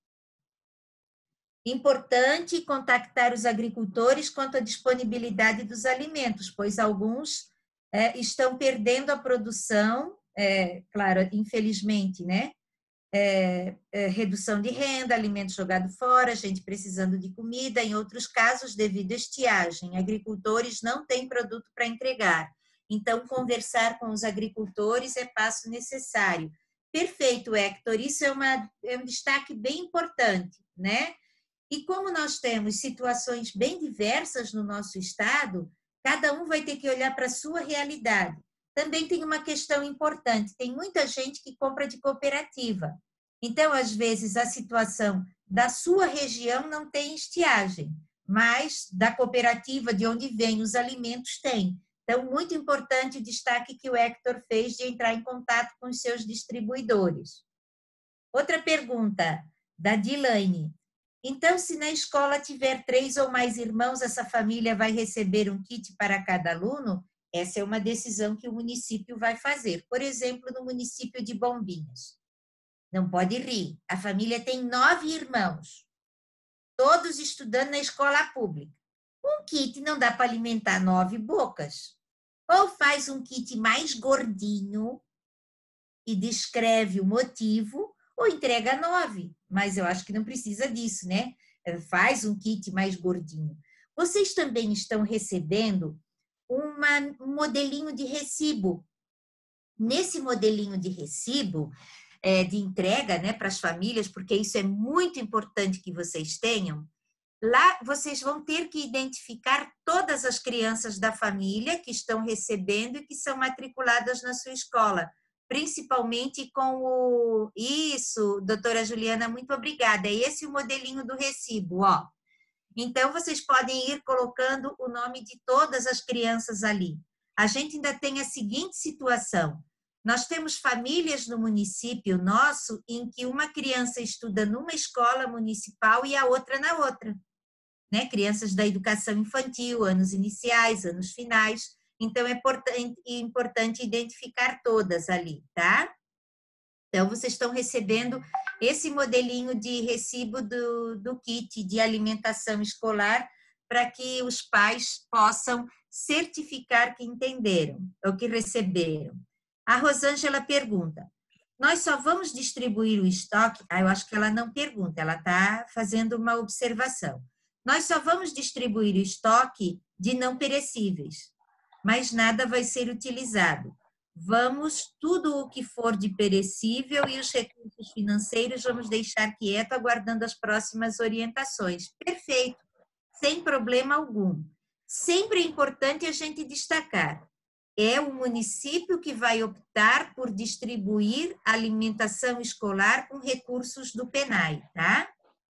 S1: Importante contactar os agricultores quanto à disponibilidade dos alimentos, pois alguns é, estão perdendo a produção, é, claro, infelizmente, né? É, é, redução de renda, alimento jogado fora, gente precisando de comida, em outros casos, devido à estiagem, agricultores não têm produto para entregar. Então, conversar com os agricultores é passo necessário. Perfeito, Hector, isso é, uma, é um destaque bem importante, né? E como nós temos situações bem diversas no nosso estado, cada um vai ter que olhar para a sua realidade. Também tem uma questão importante, tem muita gente que compra de cooperativa. Então, às vezes, a situação da sua região não tem estiagem, mas da cooperativa de onde vêm os alimentos tem. Então, muito importante o destaque que o Hector fez de entrar em contato com os seus distribuidores. Outra pergunta, da Dilane. Então, se na escola tiver três ou mais irmãos, essa família vai receber um kit para cada aluno? Essa é uma decisão que o município vai fazer. Por exemplo, no município de Bombinhas. Não pode rir. A família tem nove irmãos, todos estudando na escola pública. Um kit não dá para alimentar nove bocas. Ou faz um kit mais gordinho e descreve o motivo, ou entrega nove. Mas eu acho que não precisa disso, né? Faz um kit mais gordinho. Vocês também estão recebendo uma, um modelinho de recibo. Nesse modelinho de recibo, é, de entrega, né, para as famílias, porque isso é muito importante que vocês tenham, Lá vocês vão ter que identificar todas as crianças da família que estão recebendo e que são matriculadas na sua escola, principalmente com o... Isso, doutora Juliana, muito obrigada. É esse o modelinho do recibo, ó. Então, vocês podem ir colocando o nome de todas as crianças ali. A gente ainda tem a seguinte situação. Nós temos famílias no município nosso em que uma criança estuda numa escola municipal e a outra na outra. Né? Crianças da educação infantil, anos iniciais, anos finais. Então, é importante, importante identificar todas ali, tá? Então, vocês estão recebendo esse modelinho de recibo do, do kit de alimentação escolar para que os pais possam certificar que entenderam ou que receberam. A Rosângela pergunta, nós só vamos distribuir o estoque? Ah, eu acho que ela não pergunta, ela está fazendo uma observação. Nós só vamos distribuir o estoque de não perecíveis, mas nada vai ser utilizado. Vamos, tudo o que for de perecível e os recursos financeiros vamos deixar quieto, aguardando as próximas orientações. Perfeito, sem problema algum. Sempre é importante a gente destacar, é o município que vai optar por distribuir alimentação escolar com recursos do PENAI, tá?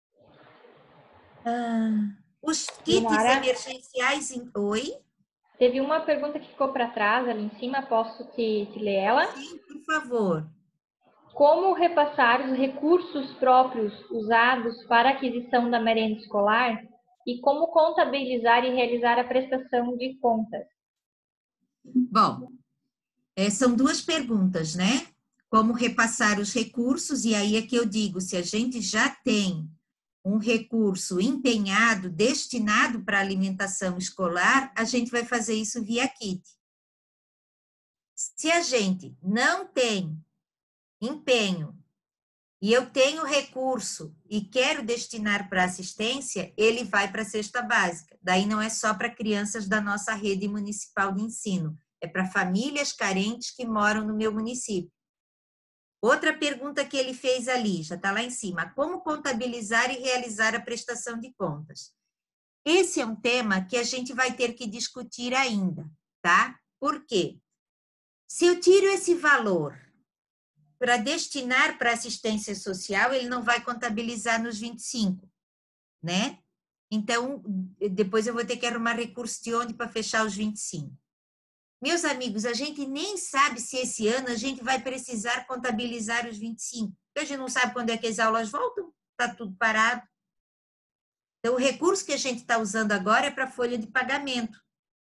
S1: Ah, os kits
S3: Lumara,
S1: emergenciais... Em... Oi?
S3: Teve uma pergunta que ficou para trás ali em cima, posso te, te ler ela?
S1: Sim, por favor.
S3: Como repassar os recursos próprios usados para a aquisição da merenda escolar e como contabilizar e realizar a prestação de contas?
S1: Bom, é, são duas perguntas, né? Como repassar os recursos, e aí é que eu digo, se a gente já tem um recurso empenhado, destinado para alimentação escolar, a gente vai fazer isso via kit. Se a gente não tem empenho e eu tenho recurso e quero destinar para assistência, ele vai para a cesta básica. Daí não é só para crianças da nossa rede municipal de ensino, é para famílias carentes que moram no meu município. Outra pergunta que ele fez ali, já está lá em cima, como contabilizar e realizar a prestação de contas? Esse é um tema que a gente vai ter que discutir ainda, tá? Por quê? Se eu tiro esse valor para destinar para assistência social, ele não vai contabilizar nos vinte e cinco, né? Então, depois eu vou ter que arrumar recurso de onde para fechar os vinte e cinco. Meus amigos, a gente nem sabe se esse ano a gente vai precisar contabilizar os vinte e cinco. Porque a gente não sabe quando é que as aulas voltam, está tudo parado. Então, o recurso que a gente está usando agora é para a folha de pagamento.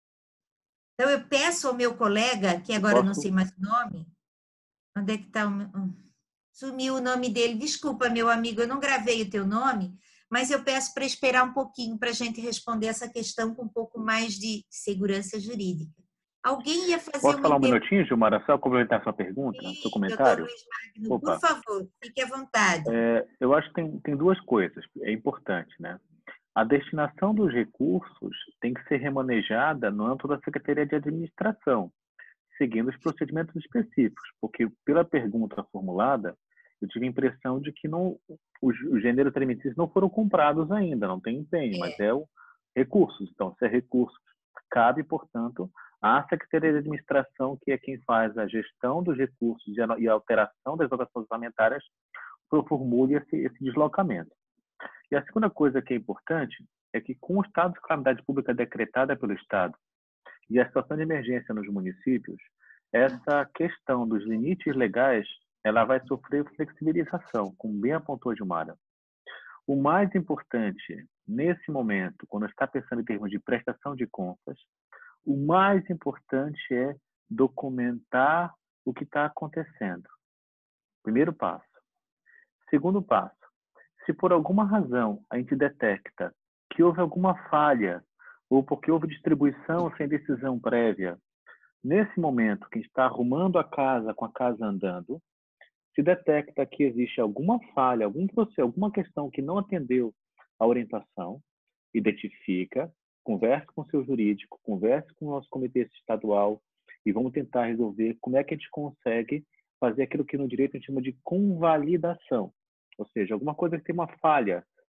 S1: Então, eu peço ao meu colega, que agora eu não sei mais o nome, onde é que está o... Sumiu o nome dele. Desculpa, meu amigo, eu não gravei o teu nome, mas eu peço para esperar um pouquinho para a gente responder essa questão com um pouco mais de segurança jurídica. Alguém ia fazer
S5: Posso
S1: uma
S5: falar um
S1: inter...
S5: minutinho, Gilmara, só complementar sua pergunta,
S1: Sim,
S5: seu comentário?
S1: doutor Luiz Magno, por favor, fique à vontade.
S5: É, eu acho que tem, tem duas coisas, é importante, né? A destinação dos recursos tem que ser remanejada no âmbito da Secretaria de Administração, seguindo os procedimentos específicos, porque pela pergunta formulada, eu tive a impressão de que não, os, os gêneros alimentícios não foram comprados ainda, não tem empenho, é. mas é o recursos. Então, se é recursos, cabe, portanto, à Secretaria de Administração, que é quem faz a gestão dos recursos e a alteração das dotações orçamentárias, formule esse, esse deslocamento. E a segunda coisa que é importante é que, com o estado de calamidade pública decretada pelo Estado e a situação de emergência nos municípios, essa questão dos limites legais ela vai sofrer flexibilização, como bem apontou a Gilmara. O mais importante, nesse momento, quando está pensando em termos de prestação de contas, o mais importante é documentar o que está acontecendo. Primeiro passo. Segundo passo, se por alguma razão a gente detecta que houve alguma falha ou porque houve distribuição sem decisão prévia, nesse momento que está arrumando a casa com a casa andando, se detecta que existe alguma falha, algum processo, alguma questão que não atendeu a orientação, identifica, converse com o seu jurídico, converse com o nosso comitê estadual e vamos tentar resolver como é que a gente consegue fazer aquilo que no direito a gente chama de convalidação. Ou seja, alguma coisa que tem uma falha,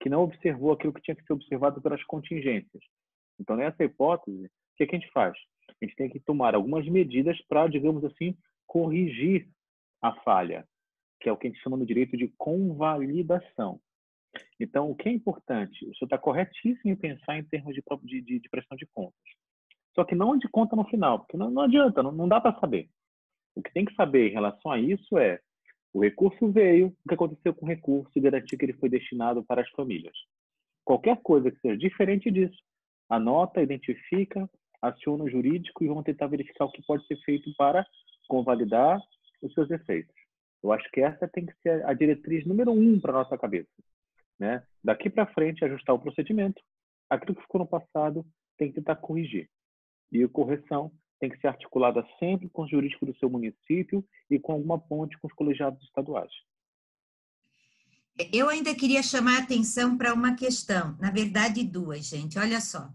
S5: que não observou aquilo que tinha que ser observado pelas contingências. Então, nessa hipótese, o que, é que a gente faz? A gente tem que tomar algumas medidas para, digamos assim, corrigir a falha, que é o que a gente chama no direito de convalidação. Então, o que é importante? O senhor está corretíssimo em pensar em termos de, de, de prestação de contas. Só que não de conta no final, porque não, não adianta, não, não dá para saber. O que tem que saber em relação a isso é o recurso veio, o que aconteceu com o recurso e garantir que ele foi destinado para as famílias. Qualquer coisa que seja diferente disso, anota, identifica, aciona o jurídico e vamos tentar verificar o que pode ser feito para convalidar os seus efeitos. Eu acho que essa tem que ser a diretriz número um para a nossa cabeça, né? Daqui para frente, ajustar o procedimento. Aquilo que ficou no passado tem que tentar corrigir. E a correção tem que ser articulada sempre com o jurídico do seu município e com alguma ponte com os colegiados estaduais.
S1: Eu ainda queria chamar a atenção para uma questão, na verdade duas, gente, olha só.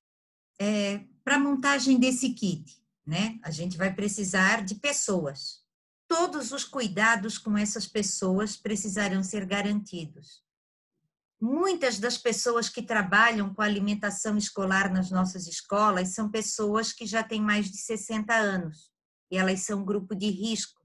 S1: É, para a montagem desse kit, né, a gente vai precisar de pessoas. Todos os cuidados com essas pessoas precisarão ser garantidos. Muitas das pessoas que trabalham com alimentação escolar nas nossas escolas são pessoas que já têm mais de sessenta anos, e elas são um grupo de risco.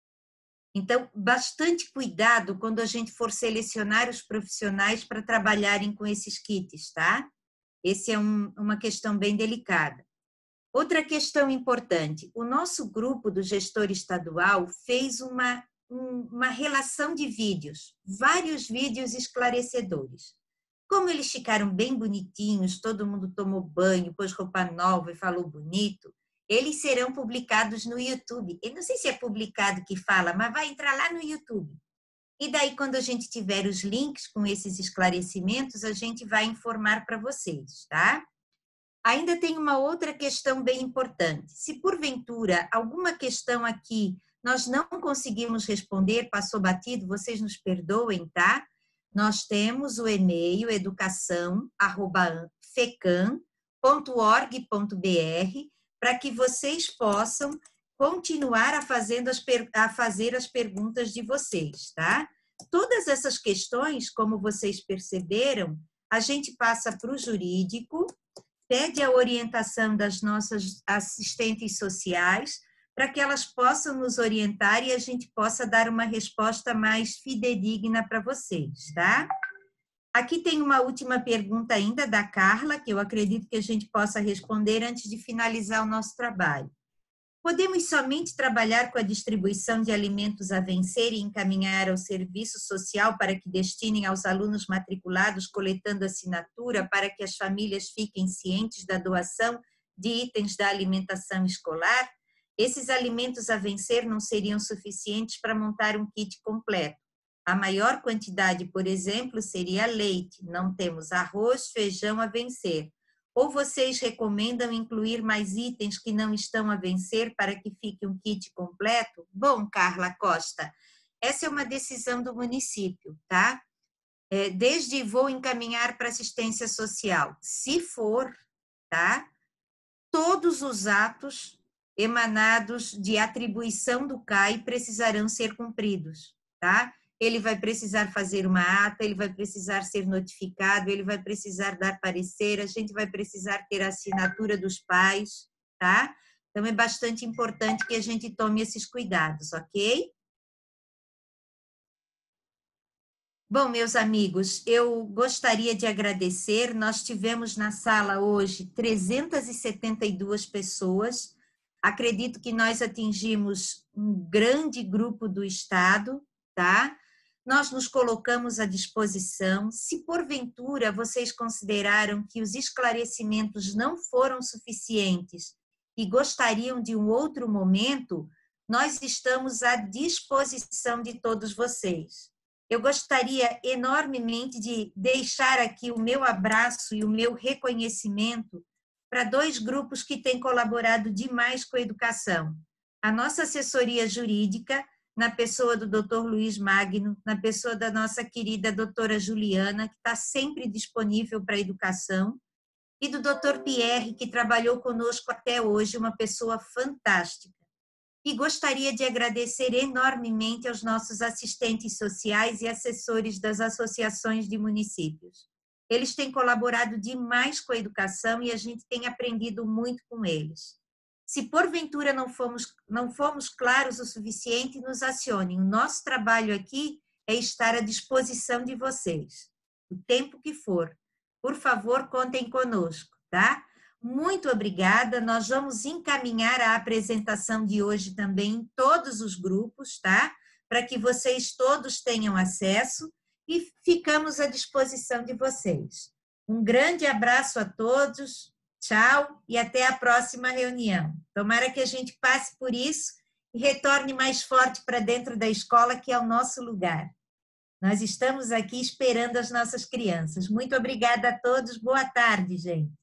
S1: Então, bastante cuidado quando a gente for selecionar os profissionais para trabalharem com esses kits, tá? Essa é um, uma questão bem delicada. Outra questão importante, o nosso grupo do gestor estadual fez uma, um, uma relação de vídeos, vários vídeos esclarecedores. Como eles ficaram bem bonitinhos, todo mundo tomou banho, pôs roupa nova e falou bonito, eles serão publicados no YouTube. Eu não sei se é publicado que fala, mas vai entrar lá no YouTube. E daí, quando a gente tiver os links com esses esclarecimentos, a gente vai informar para vocês, tá? Ainda tem uma outra questão bem importante. Se, porventura, alguma questão aqui nós não conseguimos responder, passou batido, vocês nos perdoem, tá? Nós temos o e-mail educação arroba fecam ponto org ponto br para que vocês possam continuar a, fazendo as, a fazer as perguntas de vocês, tá? Todas essas questões, como vocês perceberam, a gente passa para o jurídico, pede a orientação das nossas assistentes sociais, para que elas possam nos orientar e a gente possa dar uma resposta mais fidedigna para vocês, tá? Aqui tem uma última pergunta ainda da Carla, que eu acredito que a gente possa responder antes de finalizar o nosso trabalho. Podemos somente trabalhar com a distribuição de alimentos a vencer e encaminhar ao serviço social para que destinem aos alunos matriculados, coletando assinatura para que as famílias fiquem cientes da doação de itens da alimentação escolar? Esses alimentos a vencer não seriam suficientes para montar um kit completo. A maior quantidade, por exemplo, seria leite. Não temos arroz, feijão a vencer. Ou vocês recomendam incluir mais itens que não estão a vencer para que fique um kit completo? Bom, Carla Costa, essa é uma decisão do município, tá? É, desde vou encaminhar para assistência social. Se for, tá? Todos os atos emanados de atribuição do C A I precisarão ser cumpridos, tá? Ele vai precisar fazer uma ata, ele vai precisar ser notificado, ele vai precisar dar parecer, a gente vai precisar ter a assinatura dos pais, tá? Então, é bastante importante que a gente tome esses cuidados, ok? Bom, meus amigos, eu gostaria de agradecer, nós tivemos na sala hoje trezentas e setenta e duas pessoas, acredito que nós atingimos um grande grupo do Estado, tá? Nós nos colocamos à disposição. Se porventura vocês consideraram que os esclarecimentos não foram suficientes e gostariam de um outro momento, nós estamos à disposição de todos vocês. Eu gostaria enormemente de deixar aqui o meu abraço e o meu reconhecimento para dois grupos que têm colaborado demais com a educação. A nossa assessoria jurídica, na pessoa do doutor Luiz Magno, na pessoa da nossa querida doutora Juliana, que está sempre disponível para a educação, e do doutor Pierre, que trabalhou conosco até hoje, uma pessoa fantástica. E gostaria de agradecer enormemente aos nossos assistentes sociais e assessores das associações de municípios. Eles têm colaborado demais com a educação e a gente tem aprendido muito com eles. Se porventura não fomos, não fomos claros o suficiente, nos acionem. O nosso trabalho aqui é estar à disposição de vocês, o tempo que for. Por favor, contem conosco, tá? Muito obrigada. Nós vamos encaminhar a apresentação de hoje também em todos os grupos, tá? Para que vocês todos tenham acesso e ficamos à disposição de vocês. Um grande abraço a todos, tchau e até a próxima reunião. Tomara que a gente passe por isso e retorne mais forte para dentro da escola, que é o nosso lugar. Nós estamos aqui esperando as nossas crianças. Muito obrigada a todos. Boa tarde, gente.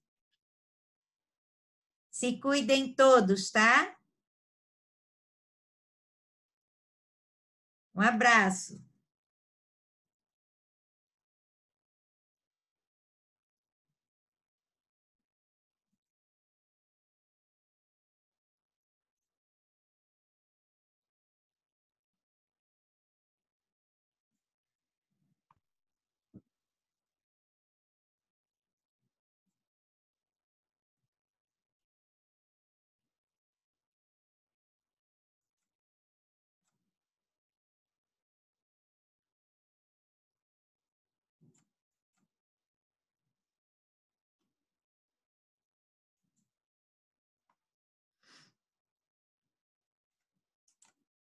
S1: Se cuidem todos, tá? Um abraço.